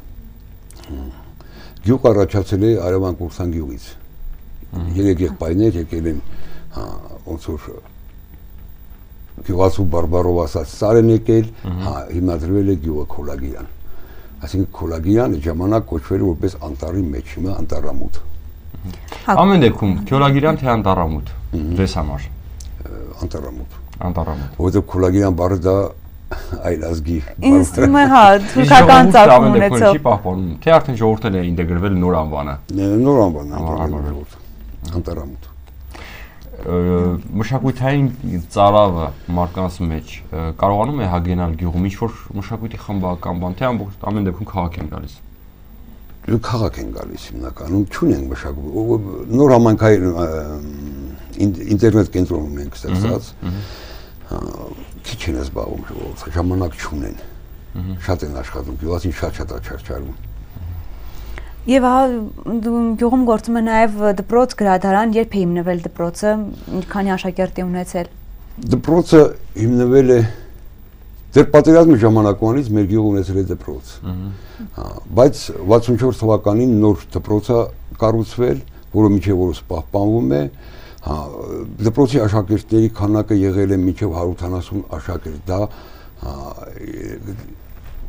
Գյուղը առաջացել է Արևան Կուրսան գյուղից։ 3 եղբայրներ եկել են, ոնց որ գյուղացու բարբարով ասած սար են եկել, հիմնադրվել է գյուղը Քոլագիրան։ Այսինքն Քոլագիրանը ժամանակ կոչվել է որպես անտառի մեջ, հիմա Անտառամոտ։ Ամեն դեպքում Քոլագիրան թե Անտառամոտ ձեզ համար։ Անտառամոտ։ Որտեղ Քոլագիրան բառը դա այլ ազգի ինձ թվում է, թուրքական ծագում ունեցող։ Չի պահպանում, թե արդեն ժողովուրդն է ինտեգրվել նոր անվանը։ Նոր անվան Անտառամոտ։ Մշակութային ծարավը մարդկանց մեջ կարողանում է հագենալ գյուղում ինչ-որ մշակույթի խմբական բան, թե ամեն դեպքում քաղաք են գալիս։ Քաղաք են գալիս հիմնականում, չունենք մշակույթ։ Նոր համայնքային ինտերնետ կենտրոն ունենք ստեղծած, քիչ են զբաղվում ժողովուրդը, ժամանակ չունեն, շատ են աշխատում, գյուղացին շատ աչարչարում։ Եվ գյուղում գործում է նաև դպրոց, գրադարան, երբ է հիմնվել դպրոցը, քանի աշակերտ է ունեցել։ Դպրոցը հիմնվել է դեռ պատերազմի ժամանակվանից մեր գյուղը ունեցել է դպրոց։ Բայց 64 թվականին նոր դպրոց է կառուցվել, որը մինչև օրս պահպանվում է։ Դպրոցի աշակերտների քանակը եղել է մինչև 170 աշակերտ, դա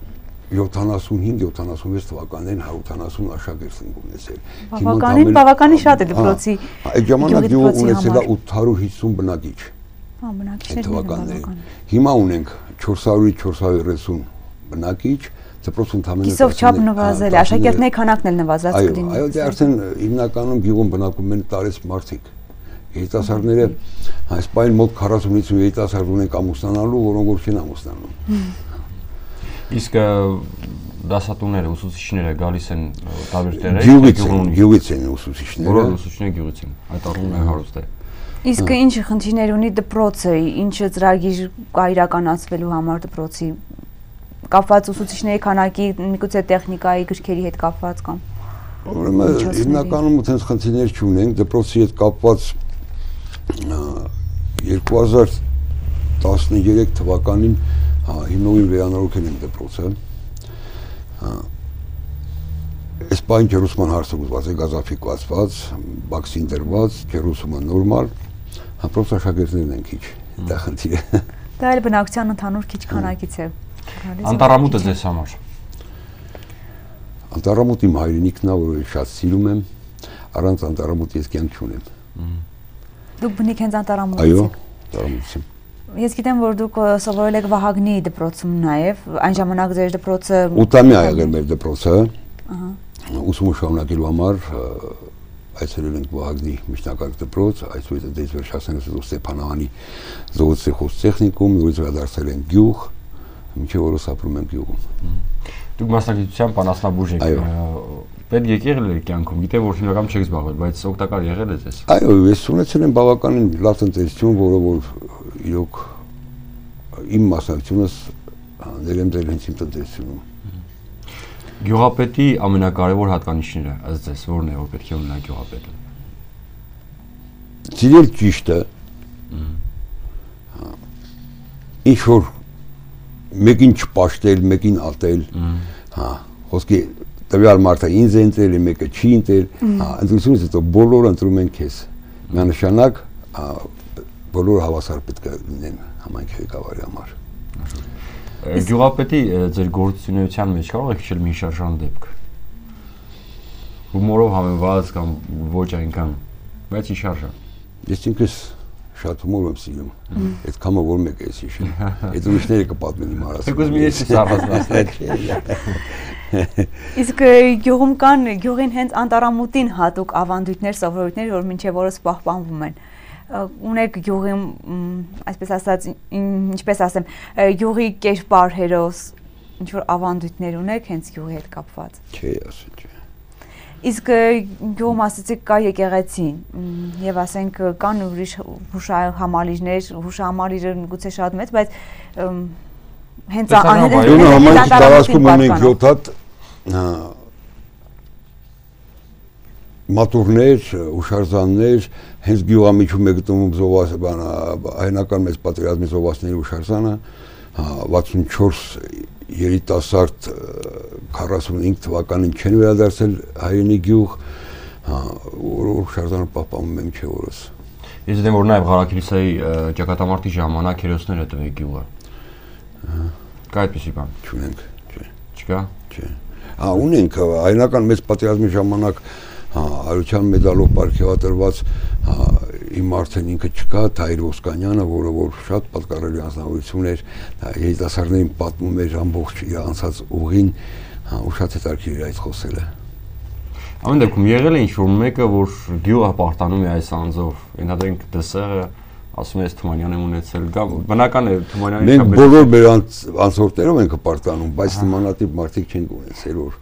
75-76 թվականներին 170 աշակերտ ենք ունեցել։ Բավականին շատ է դպրոցի։ Այդ ժամանակ գյուղը ունեցել է 850 բնակիչ։ Բնակիչներ։ Հիմա ունենք 400-430 բնակիչ, դպրոցը ընդամենը Կիսով չափ նվազել է, աշակերտների քանակն էլ նվազած կլինի։ Այո, դե արդեն հիմնականում գյուղում բնակվում են տարեց մարդիկ։ Երիտասարդները այս պայն մոտ 40-ից երիտասարդ ունենք ամուսնանալու, որոնք որ չեն ամուսնանում։ Իսկ դասատուները, ուսուցիչները գալիս են տարբեր տեղերից։ Գյուղից են ուսուցիչները։ Բոլոր ուսուցիչները գյուղից են։ Այդ առումով հարուստ է։ Իսկ ինչ խնդիրներ ունի դպրոցը, ինչ ծրագիր կա իրականացվելու համար դպրոցի կապված ուսուցիչների քանակի, միգուցե տեխնիկայի, գրքերի հետ կապված կամ։ Ուրեմն հիմնականում այդպես խնդիրներ չունենք, դպրոցի հետ կապված 2013 թվականին հիմնովին վերանորոգել են դպրոցը։ Այս բան ջերուսման հարցը ուզված է գազաֆիկացված, բաքսին դրված, ջերուսումը նորմալ, դպրոց աշակերտներն են քիչ, դա խնդիրը։ Դա էլ բնակչության ընդհանուր քիչ քանակից է։ Անտառամուտը ձեզ համար։ Անտառամուտը իմ հայրենիքն է, որը շատ սիրում եմ, առանց անտառամուտի ես կյանք չունեմ։ Դուք բնիկ հենց անտառամուտից եք։ Այո, անտառամուտից եմ։ Ես գիտեմ, որ դուք սովորել եք Վահագնի դպրոցում նաև, այն ժամանակ ձեր դպրոցը 8 տարի ա եղել մեր դպրոցը։ Ուսումը շարունակելու համար այցելել ենք Վահագնի միջնակարգ դպրոց, այսպես դες վերջացնելուց հետո Ստեփանահանի զոհտեխնիկում, նորից վերադարձել ենք գյուղ, մինչև օրս ապրում եմ գյուղում։ Դուք մասնակցությամբ անասնաբուժ եք։ Պետք եկել եք կյանքում, գիտեմ որ հիմնականում չեք զբաղվել, բայց օգտակար եղել է ձեզ։ Այո, ես ունեցել եմ բավականին լավ տնտեսություն, որը որ իրոք իմ մասնակցությունս ներդրել հենց իմ տնտեսությունում։ Գյուղապետի ամենակարևոր հատկանիշները ըստ ձեզ ո՞րն է, որ պետք է ունենա գյուղապետը։ Սիրել ճիշտը։ Ինչ որ մեկին չպաշտել, մեկին ատել, խոսքի տվյալ մարդը ինձ է ընտրել, մեկը չի ընտրել, ընտրությունից հետո բոլորը ընտրում են քեզ։ Միանշանակ բոլորը հավասար պետք է լինեն համայնքի ղեկավարի համար։ Գյուղապետի ձեր գործունեության մեջ կարող եք հիշել մի շարժան դեպք։ Հումորով համեմված կամ ոչ այնքան, բայց ի շարժան։ Ես ինքս շատ հումոր եմ սիրում։ Այդ կամը որ մեկ է հիշել։ Այդ ուրիշները կպատմեն իմ հարազատ։ Եկուզ մի ես սարվածնասներ։ Իսկ գյուղում կան գյուղին հենց անտառամուտին հատուկ ավանդույթներ, սովորույթներ, որ մինչև օրս պահպանվում են։ Ունեք գյուղի, այսպես ասած, ինչպես ասեմ, գյուղի կերպար հերոս, ինչ որ ավանդույթներ ունեք հենց գյուղի հետ կապված։ Չէ, ասել չէ։ Իսկ գյուղում ասեցիք կա եկեղեցի եւ ասենք կան ուրիշ հուշահամալիրներ, հուշահամալիրը գուցե շատ մեծ, բայց հենց համայնքի տարածքում ունենք 7 հատ մատուրներ, հուշարձաններ, հենց գյուղամիջում է գտնվում հայնական մեծ պատերազմի զոհվածների հուշարձանը, 64 երիտասարդ 45 թվականին չեն վերադարձել հայրենի գյուղ, հուշարձանը պահպանվում եմ չէ օրս։ Ես դեմ որ նաև Ղարաքիլիսայի ճակատամարտի ժամանակ հերոսները տվեք գյուղը։ Կա այդպիսի բան։ Չունենք, չէ։ Չկա։ Չէ։ Ունենք հայնական մեծ պատերազմի ժամանակ Արության մեդալով պարգևատրված իմ արդեն ինքը չկա, Թահիր Ոսկանյանը, որը որ շատ պատկառելի անձնավորություն էր, երիտասարդներին պատմում էր ամբողջ իր անցած ուղին, ու շատ հետաքրքիր էր այդ խոսելը։ Ամեն դեպքում եղել է ինչ-որ մեկը, որ գյուղը պարտանում է այս անձով, ենթադրենք դսեղը, ասում ես Թումանյան եմ ունեցել, բնական է Թումանյանի մենք բոլոր մեր անձորդներով ենք պարտանում, բայց նմանատիպ մարդիկ չենք ունեցել, որ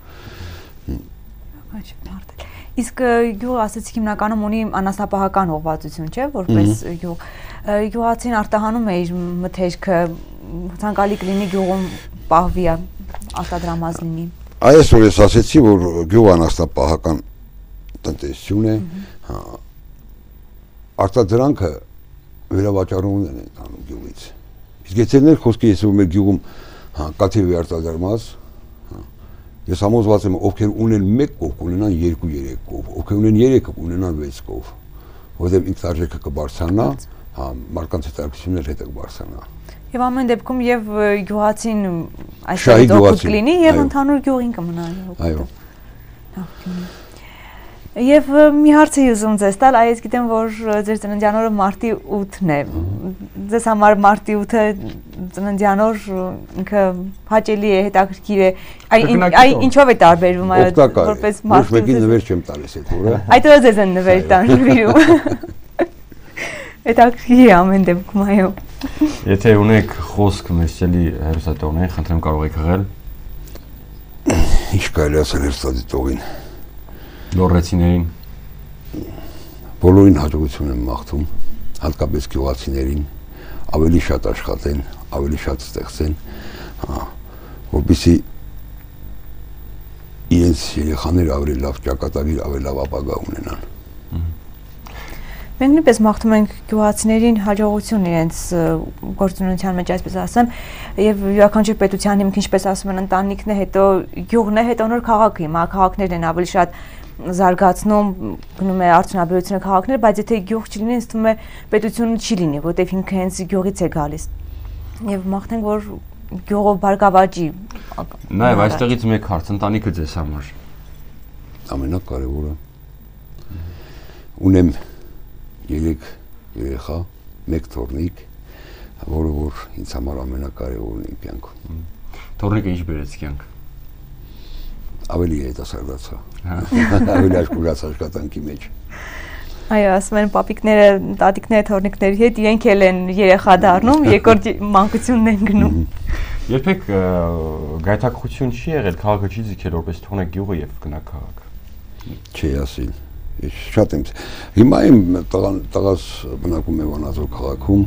Իսկ գյուղը ասեցիք հիմնականում ունի անասնապահական ուղղվածություն, չէ՞, որպես գյուղ։ Գյուղացին արտահանում է իր մթերքը, ցանկալի կլինի գյուղում պահվի, արտադրամազ լինի։ Այսօր ես ասեցի, որ գյուղը անասնապահական տնտեսություն է, արտադրանքը վերավաճառումն են անում գյուղից։ Իսկ եթե խոսքի ես որ մեր գյուղում կաթիվի արտադրմազ, ես համոզված եմ, ովքեր ունեն 1 կով, ունենան 2-3 կով, ովքեր ունեն 3 ունենան 6 կով, որովհետև ինքնարժեքը կբարձրանա, մարդկանց հետաքրքրությունն էլ հետը կբարձրանա։ Եվ ամեն դեպքում եւ գյուղացին Շահի այսպես օգուտ գյուղացին, կլինի եւ այո։ ընդհանուր գյուղին կմնա։ Այո։ Եվ մի հարց էի ուզում ձեզ տալ, այս գիտեմ, որ ձեր ծննդյան օրը մարտի 8-ն է։ Ձեզ համար մարտի 8-ը ծննդյան օր ինքը հաճելի է, հետաքրքիր է։ Այ ինչով է տարբերվում այո, որպես մարտի 8-ը։ Ոչ մեկին նվեր չեմ տալիս այդ օրը։ Այդ օրը ձեզ են նվեր տանվիրում։ Հետաքրքիր է ամեն դեպքում, այո։ Եթե ունեք խոսք մեջելի հերոսատողներին, խնդրեմ կարող եք հղել։ Ինչ կարելի ասել հերոսատողին։ Լոռեցիներին։ Բոլորին հաջողություն եմ մաղթում, հատկապես գյուղացիներին, ավելի շատ աշխատեն, ավելի շատ ստեղծեն, որպեսզի իրենց երեխաները ավելի լավ ճակատագիր, ավելի լավ ապագա ունենան։ Մենք նույնպես մաղթում ենք գյուղացիներին հաջողություն իրենց գործունեության մեջ, այսպես ասեմ, եւ յուրաքանչյուր պետության հիմք, ինչպես ասում են, ընտանիքն է, հետո գյուղն է, հետո նոր քաղաքը, հիմա քաղաքներն են ավելի շատ զարգացնում, գնում է արդյունաբերությունը քաղաքներ, բայց եթե գյուղ չլինի, ինձ թվում է պետությունը չի լինի, որտեղ ինքը հենց գյուղից է գալիս։ Եվ մաղթենք, որ գյուղը բարգավաճի։ Նաեւ այստեղից մեկ հարց, ընտանիքը ձեզ համար։ Ամենակարևորը ունեմ 3 երեխա, 1 թոռնիկ, որը որ ինձ համար ամենակարևորն է կյանքում։ Թոռնիկը ինչ բերեց կյանք։ Ավելի երիտասարդացա, ավելի աշխուժաց աշխատանքի մեջ։ Այո, ասում են պապիկները, տատիկները, թոռնիկների հետ իրենք էլ են երեխա դառնում, երկրորդ մանկությունն են գնում։ Երբեք գայթակղություն չի եղել, քաղաքը չի ձգել, որպես թողնեք գյուղը եւ գնաք քաղաք։ Չի ասին։ Շատ եմ։ Հիմա իմ տղաս բնակվում է Վանաձոր քաղաքում,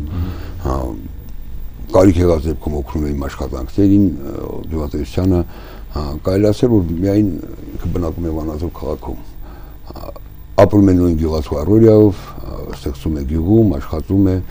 կարիք եղած դեպքում օգնում է իմ աշխատանքներին, գյուղատնտեսությանը, կարելի ասել, որ միայն ինքը բնակվում է Վանաձոր քաղաքում։ Ապրում է նույն գյուղացու առօրյայով, ստեղծում է գյուղում, աշխատում է,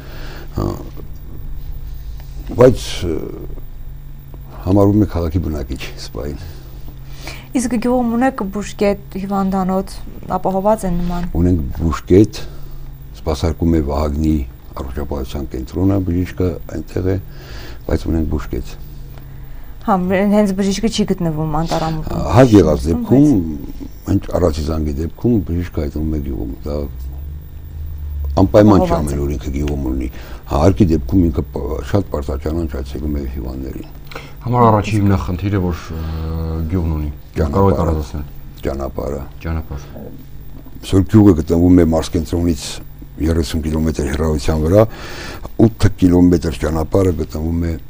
բայց համարվում է քաղաքի բնակիչ սպային։ Իսկ գյուղում ունեք բուժկետ, հիվանդանոց, ապահոված են նման։ Ունենք բուժկետ, սպասարկում է Վահագնի առողջապահության կենտրոնը, բժիշկը այնտեղ է, բայց ունենք բուժկետ։ Հա, հենց բժիշկը չի գտնվում անտարամուտում։ Հա եղած դեպքում, հենց առաջի զանգի դեպքում բժիշկը հայտնվում է գյուղում, դա անպայման չի ամեն օր ինքը գյուղում ունի։ Հարկի դեպքում ինքը շատ պարտաճանաչ այցելում է հիվանդներին։ Համար առաջի հիմնախնդիրը որ գյուղն ունի։ Կարող եք առանձնել ճանապարհը։ Ճանապարհ։ Սոր գյուղը գտնվում է մարզկենտրոնից 30 կիլոմետր հեռավորության վրա, 8 կիլոմետր ճանապարհը գտնվում է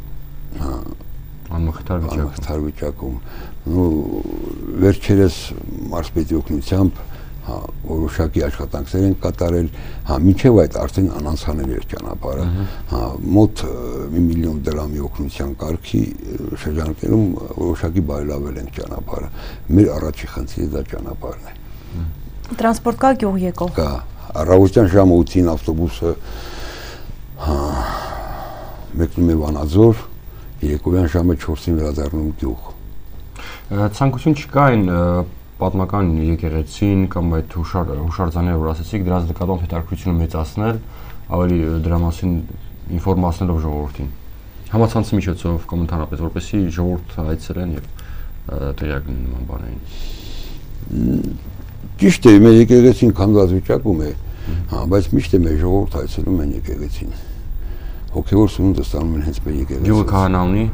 անմխիթար վիճակում։ Վերջերս մարզպետի օգնությամբ որոշակի աշխատանքներ են կատարել, մինչև այդ արդեն անանցանել էր ճանապարհը, մոտ 1 միլիոն դրամի օգնության կարգի շրջանակներում որոշակի բարելավել են ճանապարհը։ Մեր առաջի խնդիրը դա ճանապարհն է։ Տրանսպորտ կա գյուղ եկող։ Կա, առավոտյան ժամը 8-ին ավտոբուսը մեկնում է Վանաձոր, երեկոյան ժամը 4-ին վերադառնում գյուղ։ Ցանկություն չկա այն պատմական եկեղեցին կամ այդ հուշարձանները, որ ասացիք, դրանց նկատմամբ հետաքրքրությունը մեծացնել, ավելի դրա մասին ինֆորմացնելով ժողովրդին։ Համացանցի միջոցով կամ ընդհանրապես որպեսզի ժողովուրդը այցելեն եւ տեղյակ լինեն նման բաներին։ Ճիշտ է, մեր եկեղեցին քանդված վիճակում է, բայց միշտ է մեր ժողովուրդը այցելում են եկեղեցին։ Հոգևոր սնունդը ստանում են հենց մեր եկեղեցից։ Գյուղը քահանա ունի։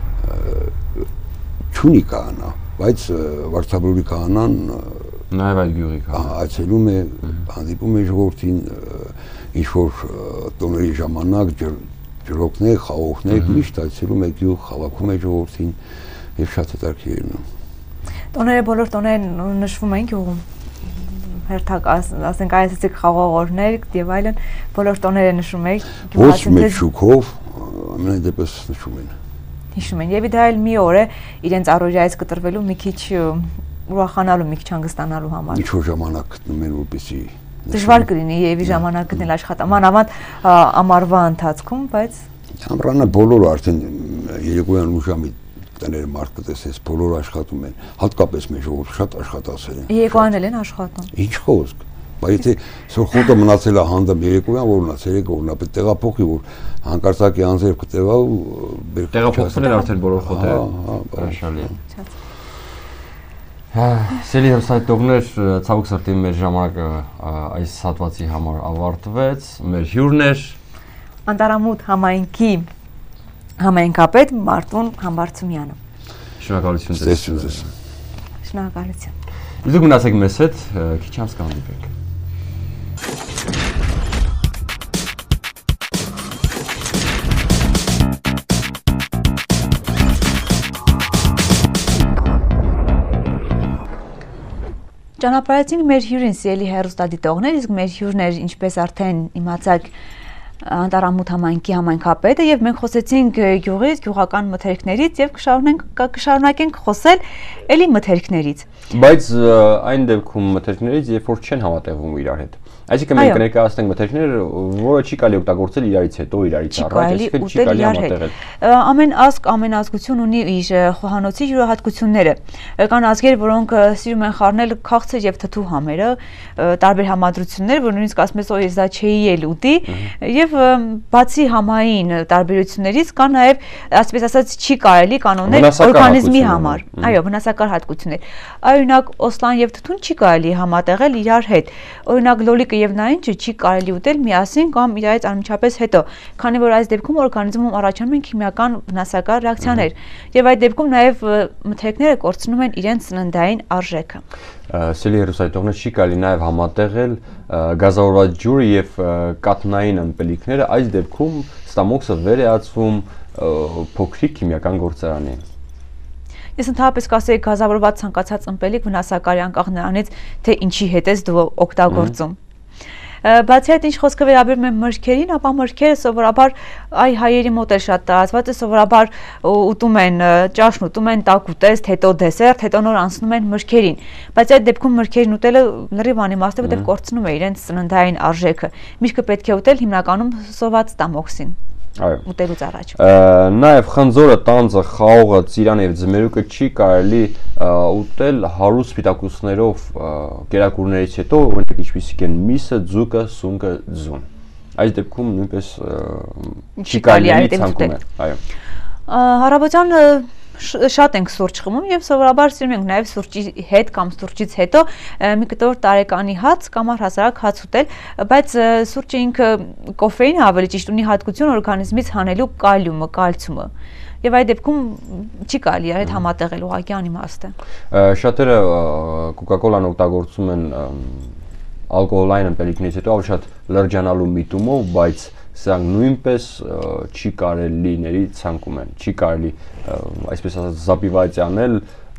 Չունի քահանա, բայց Վարդապետի քահանան նաև այդ գյուղի քահանա այցելում է, հանդիպում է ժողովրդին, ինչ որ տոների ժամանակ ջրոկներ, խաղողներ, միշտ այցելում է գյուղ, խաղացում է ժողովրդին եւ շատ հետաքրքիր է լինում։ Տոները բոլոր տոներն նշվում են գյուղում։ Հերթակ ասենք այսինքն խաղողորներ եւ այլն բոլոր տոները նշում եք ոչ մեծ շուկով ամեն դեպս նշում են։ Հիշում են եւ դա էլ մի օր է իրենց առօրյայից կտրվելու մի քիչ ուրախանալու, մի քիչ հանգստանալու համար։ Ինչ որ ժամանակ գտնում են որպեսի դժվար կլինի եւ ժամանակ գտնել աշխատամանավանդ ամառվա ընթացքում, բայց ամռանը բոլորը արդեն երեկոյան ուժամի տները մարդ կտեսես, բոլորը աշխատում են, հատկապես մեր ժողովուրդը շատ աշխատասեր են։ Երեկոյան էլ են աշխատում։ Ինչ խոսք։ Բայց եթե սորխոտը մնացել է հանդեմ երեկոյան, որ մնացել է գորնա, պետք է տեղափոխի, որ հանկարծակի անձեր կտևա ու տեղափոխվել են արդեն բոլոր խոտերը։ Հրաշալի է։ Սելի հերոսայտողներ, ցավոք սրտի մեր ժամանակը այս հատվածի համար ավարտվեց, մեր հյուրն էր Անտարամուտ համայնքի համայնքապետ Մարտուն Համբարձումյանը։ Շնորհակալություն ձեզ։ Շնորհակալություն։ Դուք մնացեք մեզ հետ, քիչ անց կհանդիպենք։ Ճանապարհեցինք մեր հյուրին, սիրելի հեռուստադիտողներ, իսկ մեր հյուրն էր, ինչպես արդեն իմացաք, Անտարամուտ համայնքի համայնքապետը եւ մենք խոսեցինք գյուղից, գյուղական մթերքներից եւ կշարունակենք խոսել ելի մթերքներից։ Բայց այն դեպքում մթերքներից, երբ որ չեն համատեղվում իրար հետ։ Այսինքն մենք կներկայացնենք մթերքներ, որը չի կարելի օգտագործել իրարից հետո, իրարից առաջ, այսինքն չի կարելի համատեղել։ Ամեն ազգ, ամեն ազգություն ունի իր խոհանոցի յուրահատկությունները։ Կան ազգեր, որոնք սիրում են խառնել քաղցր եւ թթու համերը, տարբեր համադրություններ, որ նույնիսկ ասում ես, ես դա չէի էլ ուտի, եւ բացի համային տարբերություններից կա նաեւ, ասես ասած, չի կարելի կանոններ օրգանիզմի համար։ Այո, վնասակար հատկություններ։ Օրինակ, օսլան եւ թթուն չի կարելի համատեղել իրար հետ։ Օրինակ, լոլիկը եւ նայինչը չի կարելի ուտել միասին կամ իրարից անմիջապես հետո, քանի որ այս դեպքում օրգանիզմում առաջանում են քիմիական վնասակար ռեակցիաներ եւ այդ դեպքում նաեւ մթերքները կորցնում են իրենց սննդային արժեքը։ Սելի հերոսայտողներ չի կարելի նաեւ համատեղել գազավորված ջուրը եւ կաթնային ըմպելիքները, այս դեպքում ստամոքսը վեր է ածվում փոքրիկ քիմիական գործարանի։ Ես ընդհանրապես կասեի գազավորված ցանկացած ըմպելիք վնասակար է անկախ նրանից, թե ինչի հետ ես դու օգտագործում։ Բացի այդ, ինչ խոսքը վերաբերում է մրգերին, ապա մրգերը սովորաբար հայերի մոտ է շատ տարածված է, սովորաբար ուտում են ճաշն ուտում են տաք ուտեստ, հետո դեսերտ, հետո նոր անցնում են մրգերին։ Բայց այդ դեպքում մրգերին ուտելը լրիվ անիմաստ է, որտեղ կորցնում է իրենց սննդային արժեքը։ Միշտ պետք է ուտել հիմնականում սոված ստամոքսին։ Այո։ Ուտելուց առաջ։ Նաև խնձորը, տանձը, խաղողը, ծիրանը եւ ձմերուկը չի կարելի ուտել հարուստ սպիտակուցներով կերակուրներից հետո, օրինակ ինչպիսիք են միսը, ձուկը, սունկը, ձուն։ Այս դեպքում նույնպես չի կարելի ցանկում է։ Այո։ Հարաբեցան շատ ենք սուրճ խմում եւ սովորաբար սիրում ենք նաեւ սուրճի հետ կամ սուրճից հետո մի կտոր տարեկանի հաց կամ առհասարակ հաց ուտել, բայց սուրճը ինքը կոֆեինը ավելի ճիշտ ունի հատկություն օրգանիզմից հանելու կալիումը, կալցիումը։ Եվ այդ դեպքում չի կարելի այդ համատեղել ուղղակի անիմաստ է։ Շատերը կոկա-կոլան օգտագործում են ալկոհոլային ըմպելիքներից հետո ավելի շատ լրջանալու միտումով, բայց սրանք նույնպես չի կարելիների ցանկում են, չի կարելի այսպես ասած զապիվայցի անել,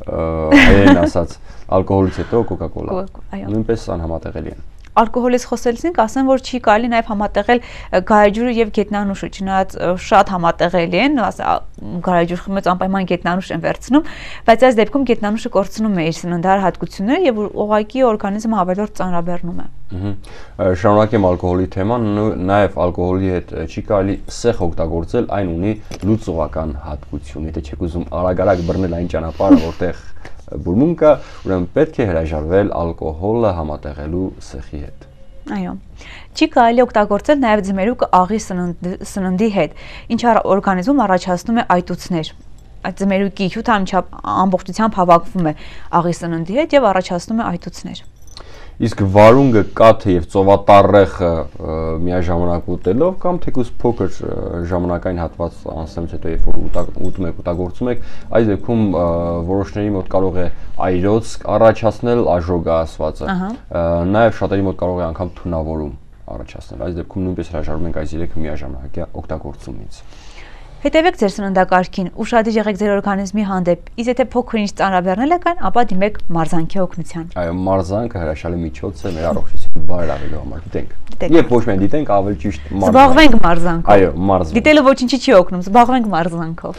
հայերեն ասած ալկոհոլից հետո կոկա-կոլա, նույնպես անհամատեղելի են։ Ալկոհոլից խոսելցինք, ասեմ, որ չի կարելի նաև համատեղել գարեջուրը եւ գետնանուշը, չնայած շատ համատեղելի են, գարեջուր խմած անպայման գետնանուշ են վերցնում, բայց այս դեպքում գետնանուշը կորցնում է իր սննդար հատկությունները եւ ուղղակի օրգանիզմը ավելորդ ծանրաբեռնում է։ Շարունակեմ ալկոհոլի թեման, նաև ալկոհոլի հետ չի կարելի սեխ օգտագործել, այն ունի լուծողական հատկություն, եթե չեք ուզում արագ-արագ բռնել այն ճանապարհը, որտեղ բուրմուն կա, ուրեմն պետք է հրաժարվել ալկոհոլը համատեղելու սեխի հետ։ Այո։ Չի կարելի օգտագործել նաև ձմերուկը աղի սննդի հետ, ինչը օրգանիզմում առաջացնում է այտուցներ։ Այդ ձմերուկի հյութը ամբողջությամբ հավաքվում է աղի սննդի հետ եւ առաջացնում է այտուցներ։ Իսկ վարունգը, կաթը եւ ծովատառեխը միաժամանակ ուտելով կամ թեկուզ փոքր ժամանակային հատված անցնելուց հետո երբ որ ուտում եք, օգտագործում եք, այս դեպքում որոշների մոտ կարող է այրոց առաջացնել աժոգա ասվածը։ Նաեւ շատերի մոտ կարող է անգամ թունավորում առաջացնել։ Այս դեպքում նույնպես հրաժարվում ենք այս երեքը միաժամանակյա օգտագործումից։ Հետևեք ձեր սննդակարգին, ուշադիր եղեք ձեր օրգանիզմի հանդեպ, իսկ եթե փոքր-ինչ ծանրաբեռնել եք այն, ապա դիմեք մարզանքի օգնության։ Այո, մարզանքը հրաշալի միջոց է մեր առողջությունը բարելավելու համար, դիտենք։ Եվ ոչ միայն դիտենք, ավելի ճիշտ զբաղվենք մարզանքով։ Այո, մարզանք։ Դիտելը ոչինչի չի օգնում, զբաղվենք մարզանքով։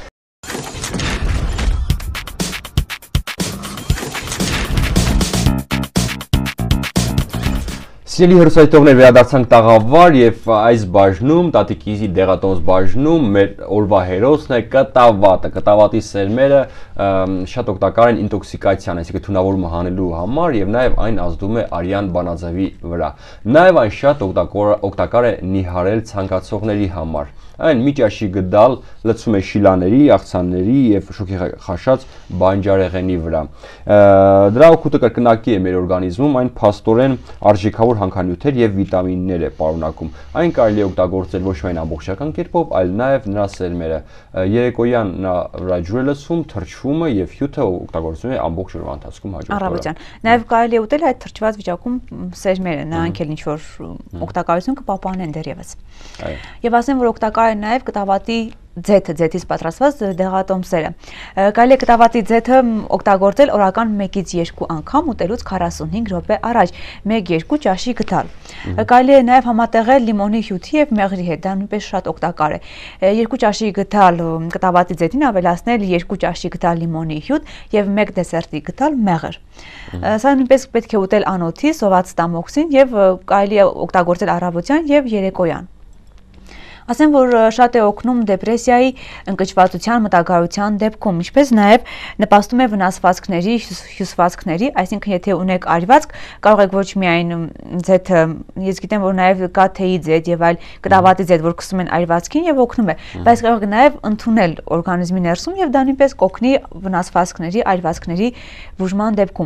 Սիրելի հեռուստադիտողներ, վերադարձանք տաղավար եւ այս բաժնում, Տատիկիզի դեղատոմս բաժնում մեր օրվա հերոսն է կտավատը։ Կտավատի սերմերը շատ օգտակար են ինտոքսիկացիան, այսինքն թունավորումը հանելու համար եւ նաեւ այն ազդում է արյան բանաձևի վրա։ Նաեւ այն շատ օգտակար է նիհարել ցանկացողների համար։ Այն մի ճաշի գդալ լցում է շիլաների, աղցանների եւ շոկի խաշած բանջարեղենի վրա։ Դրա օգուտը կրկնակի է մեր օրգանիզմում, այն փաստորեն արժեքավոր հանքանյութեր եւ վիտամիններ է պարունակում։ Այն կարելի է օգտագործել ոչ միայն ամբողջական կերպով, այլ նաեւ նրա սերմերը։ Երեկոյան նա վրա ջուր է լցում, թրջվում է եւ հյութը օգտագործվում է ամբողջ օրվա ընթացքում հաջորդ օրը։ Առավոտյան։ Նաեւ կարելի է ուտել այդ թրջված վիճակում սերմերը, նրանք էլ ինչ որ օգտակարություն կպահպանեն դեռևս։ Եվ ասեմ, որ օգտակար է նաեւ կտավատի ձեթից պատրաստված դեղատոմսերը։ Կարելի է կտավատի ձեթը օգտագործել օրական 1-ից 2 անգամ ուտելուց 45 րոպե առաջ 1-2 ճաշի գդալ։ Կարելի է նաև համատեղել լիմոնի հյութի եւ մեղրի հետ, դա նույնպես շատ օգտակար է։ 2 ճաշի գդալ կտավատի ձեթին ավելացնել 2 ճաշի գդալ լիմոնի հյութ եւ 1 դեսերտի գդալ մեղր։ Սա նույնպես պետք է ուտել անոթի, սոված ստամոքսին եւ կարելի է օգտագործել առավոտյան եւ երեկոյան։ Ասեմ, որ շատ է օգնում դեպրեսիայի, ընկճվածության, մտագարության դեպքում, ինչպես նաև նպաստում է վնասվածքների, հյուսվածքների, այսինքն եթե ունեք արյվածք, կարող եք ոչ միայն ձեթը, ես գիտեմ, որ նաև կա թեյի ձեթ եւ այլ կտավատի ձեթ, որ քսում են արյվածքին եւ օգնում է, բայց կարող եք նաև ընդունել օրգանիզմի ներսում եւ դա նույնպես կօգնի վնասվածքների, արյվածքների բուժման դեպքում։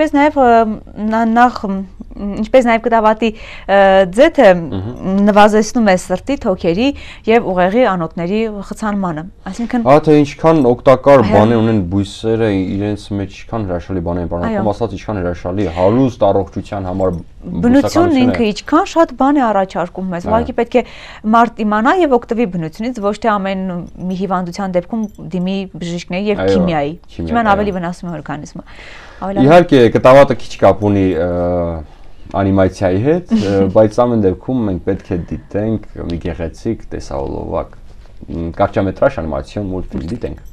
Ինչպես նաև կտավատի ձեթը նվազեցնում է սրտի, թոքերի եւ ուղեղի անոթների խցանմանը։ Այսինքն թե ինչքան օգտակար բաներ ունեն բույսերը իրենց մեջ, ինչքան հրաշալի բաներ են պարունակում, ասած ինչքան հրաշալի հարուստ առողջության համար բնությունն ինքը ինչքան շատ բան է առաջարկում մեզ։ Ուղղակի պետք է մարդ իմանա եւ օգտվի բնությունից, ոչ թե ամեն մի հիվանդության դեպքում դիմի բժիշկների եւ քիմիայի։ Քիմիան ավելի վնասում է օրգանիզմը։ Իհարկե կտավատը քիչ կապ ունի անիմացիայի հետ, բայց ամեն դեպքում մենք պետք է դիտենք մի գեղեցիկ տեսահոլովակ կարճամետրաժ անիմացիոն մուլտֆիլմ դիտենք։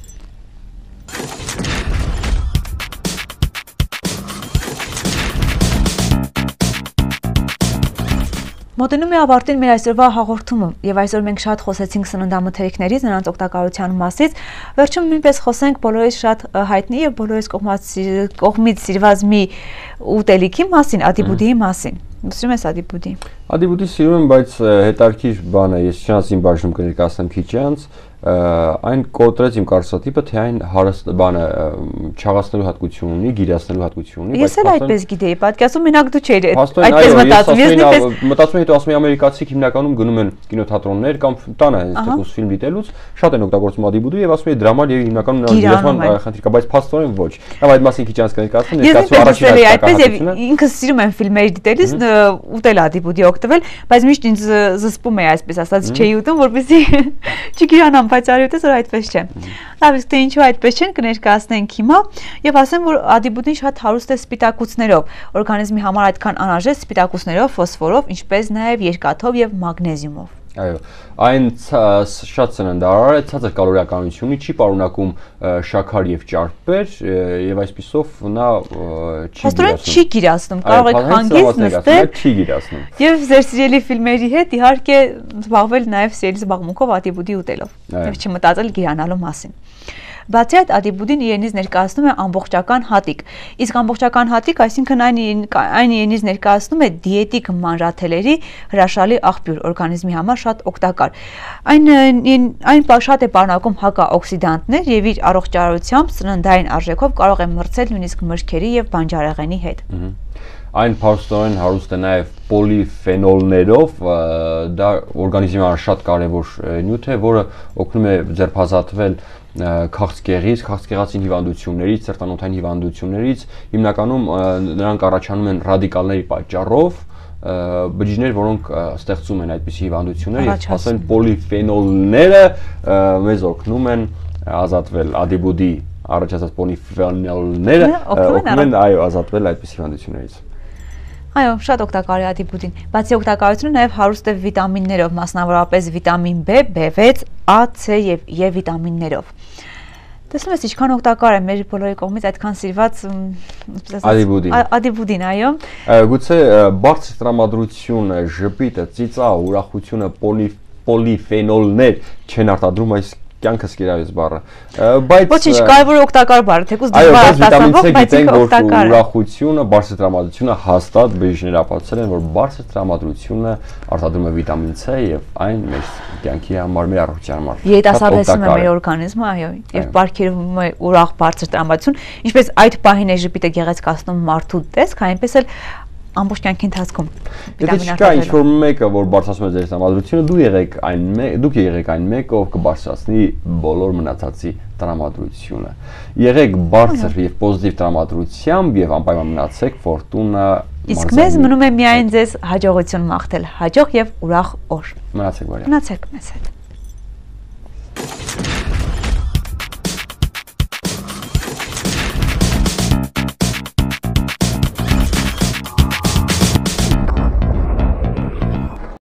Մոտենում է ավարտին մեր այսօրվա հաղորդումը եւ այսօր մենք շատ խոսեցինք սննդամթերքներից, նրանց օգտակարության մասից։ Վերջում նույնպես խոսենք բոլորիս շատ հայտնի եւ բոլորիս կողմից սիրված մի ուտելիքի մասին, ադիբուդիի մասին։ Սիրում ես ադիբուդի։ Ադիբուդի սիրում եմ, բայց հետարքիր բան է, ես չնայած իմ բաժնում կներկայացնեմ քիչ անց, այն կոտրեց իմ կարծրատիպը, թե այն հարուստ բանը չաղացնելու հատկություն ունի, գիրացնելու հատկություն ունի, Ես էլ այդպես գիտեի, պատկասում մենակ դու չէիր այդպես մտածում, ես նույնպես մտածում եմ, հետո ասում եմ ամերիկացիք հիմնականում գնում են կինոթատրոններ կամ տանը հենց թեկուզ ֆիլմ դիտելուց, շատ են օգտագործում ադիբուդի եւ ասում են դրամա եւ հիմնականում նրանց գիրացման խնդիր կա, բայց փաստորեն ոչ։ Եվ այդ մասին քիչ անց կներկայացնեմ, ներկայացու առաջին այդպես եւ ինքս սիրում եմ ֆիլմերի դիտելիս ուտել ադիբուդի օգտվել, բայց միշտ ինձ զսպում է այսպես ասած չէի ուտում, որպեսզի չգիրանամ, բայց արի ուտես որ այդպես չէ։ Լավ, իսկ թե ինչու այդպես չեն կներկայացնենք հիմա եւ ասեմ որ ադիբուդին շատ հարուստ է սպիտակուցներով, օրգանիզմի համար այդքան անհրաժեշտ սպիտակուցներով, ֆոսֆորով, ինչպես նաեւ երկաթով եւ մագնեզիումով։ Այո, այն շատ սննդարար է, ցածր կալորիականություն ունի, չի պարունակում շաքար եւ ճարպեր եւ այսպիսով նա չի գիրացնում, կարող եք հանգիստ նստել, չի գիրացնում։ Եվ ձեր սիրելի ֆիլմերի հետ իհարկե զբաղվել նաեւ սիրելի զբաղմունքով ադիբուդի ուտելով եւ չմտածել գիրանալու մասին։ Բացի այդ ադիբուդին իրենից ներկայացնում է ամբողջական հատիկ, իսկ ամբողջական հատիկ, այսինքն այն իրենից ներկայացնում է դիետիկ մանրաթելերի հրաշալի աղբյուր, օրգանիզմի համար շատ օգտակար։ Այն շատ է պարունակում հակաօքսիդանտներ եւ իր առողջարարությամբ սննդային արժեքով կարող է մրցել նույնիսկ մրգերի եւ բանջարեղենի հետ։ Այն փաստորեն հարուստ է նաև պոլիֆենոլներով, դա օրգանիզմի համար շատ կարևոր նյութ է, որը օգնում է ձերբազատվել քաղցկեղից, քաղցկեղածին հիվանդություններից, սրտանոթային հիվանդություններից, հիմնականում նրանք առաջանում են ռադիկալների պատճառով, բջիջներ, որոնք ստեղծում են այդպիսի հիվանդություններ, եւ ասեն պոլիֆենոլները մեզ օգնում են ազատվել ադիբուդի առաջացած պոլիֆենոլները օգնում են ազատվել այդպիսի հիվանդություններից։ Այո, շատ օգտակար է ադիբուդին։ Բացի օգտակարությունը նաև հարուստ է վիտամիններով, մասնավորապես վիտամին B, B6, A, C եւ E վիտամիններով։ Տեսնում ես ինչքան օգտակար է մեր բոլորի կողմից այդքան սիրված ադիբուդին, այո։ Գուցե բարձր տրամադրությունը, ժպիտը, ծիծաղը, ուրախությունը, պոլիֆենոլներ չեն արտադրում այս կյանքս կերավից բառը, բայց ոչինչ, կարևոր օգտակար բառը, թեկուզ դժվար արտասանվող, բայց օգտակար է։ Ուրախությունը, բարձր տրամադրությունը հաստատ բժիշկները ապացուցել են, որ բարձր տրամադրությունը արտադրում է վիտամին C եւ այն մեր կյանքի համար, մեր առողջության համար երիտասարդացնում է մեր օրգանիզմը, այո, եւ պարգևում է ուրախ բարձր տրամադրություն, ինչպես այդ պահին է ժպիտը գեղեցկացնում մարդու տեսք, այնպես էլ ամբողջ կյանքի ընթացքում Եթե չկա ինչ-որ մեկը, որ բարձրացնում է ձեր տրամադրությունը, դուք եղեք այն մեկը, ով կբարձրացնի բոլոր մնացածի տրամադրությունը։ Եղեք բարձր եւ պոզիտիվ տրամադրությամբ եւ անպայման մնացեք ֆորտունա։ Իսկ մեզ մնում է միայն ձեզ հաջողություն մաղթել, հաջող եւ ուրախ օր։ Մնացեք բարի։ Մնացեք մեզ հետ։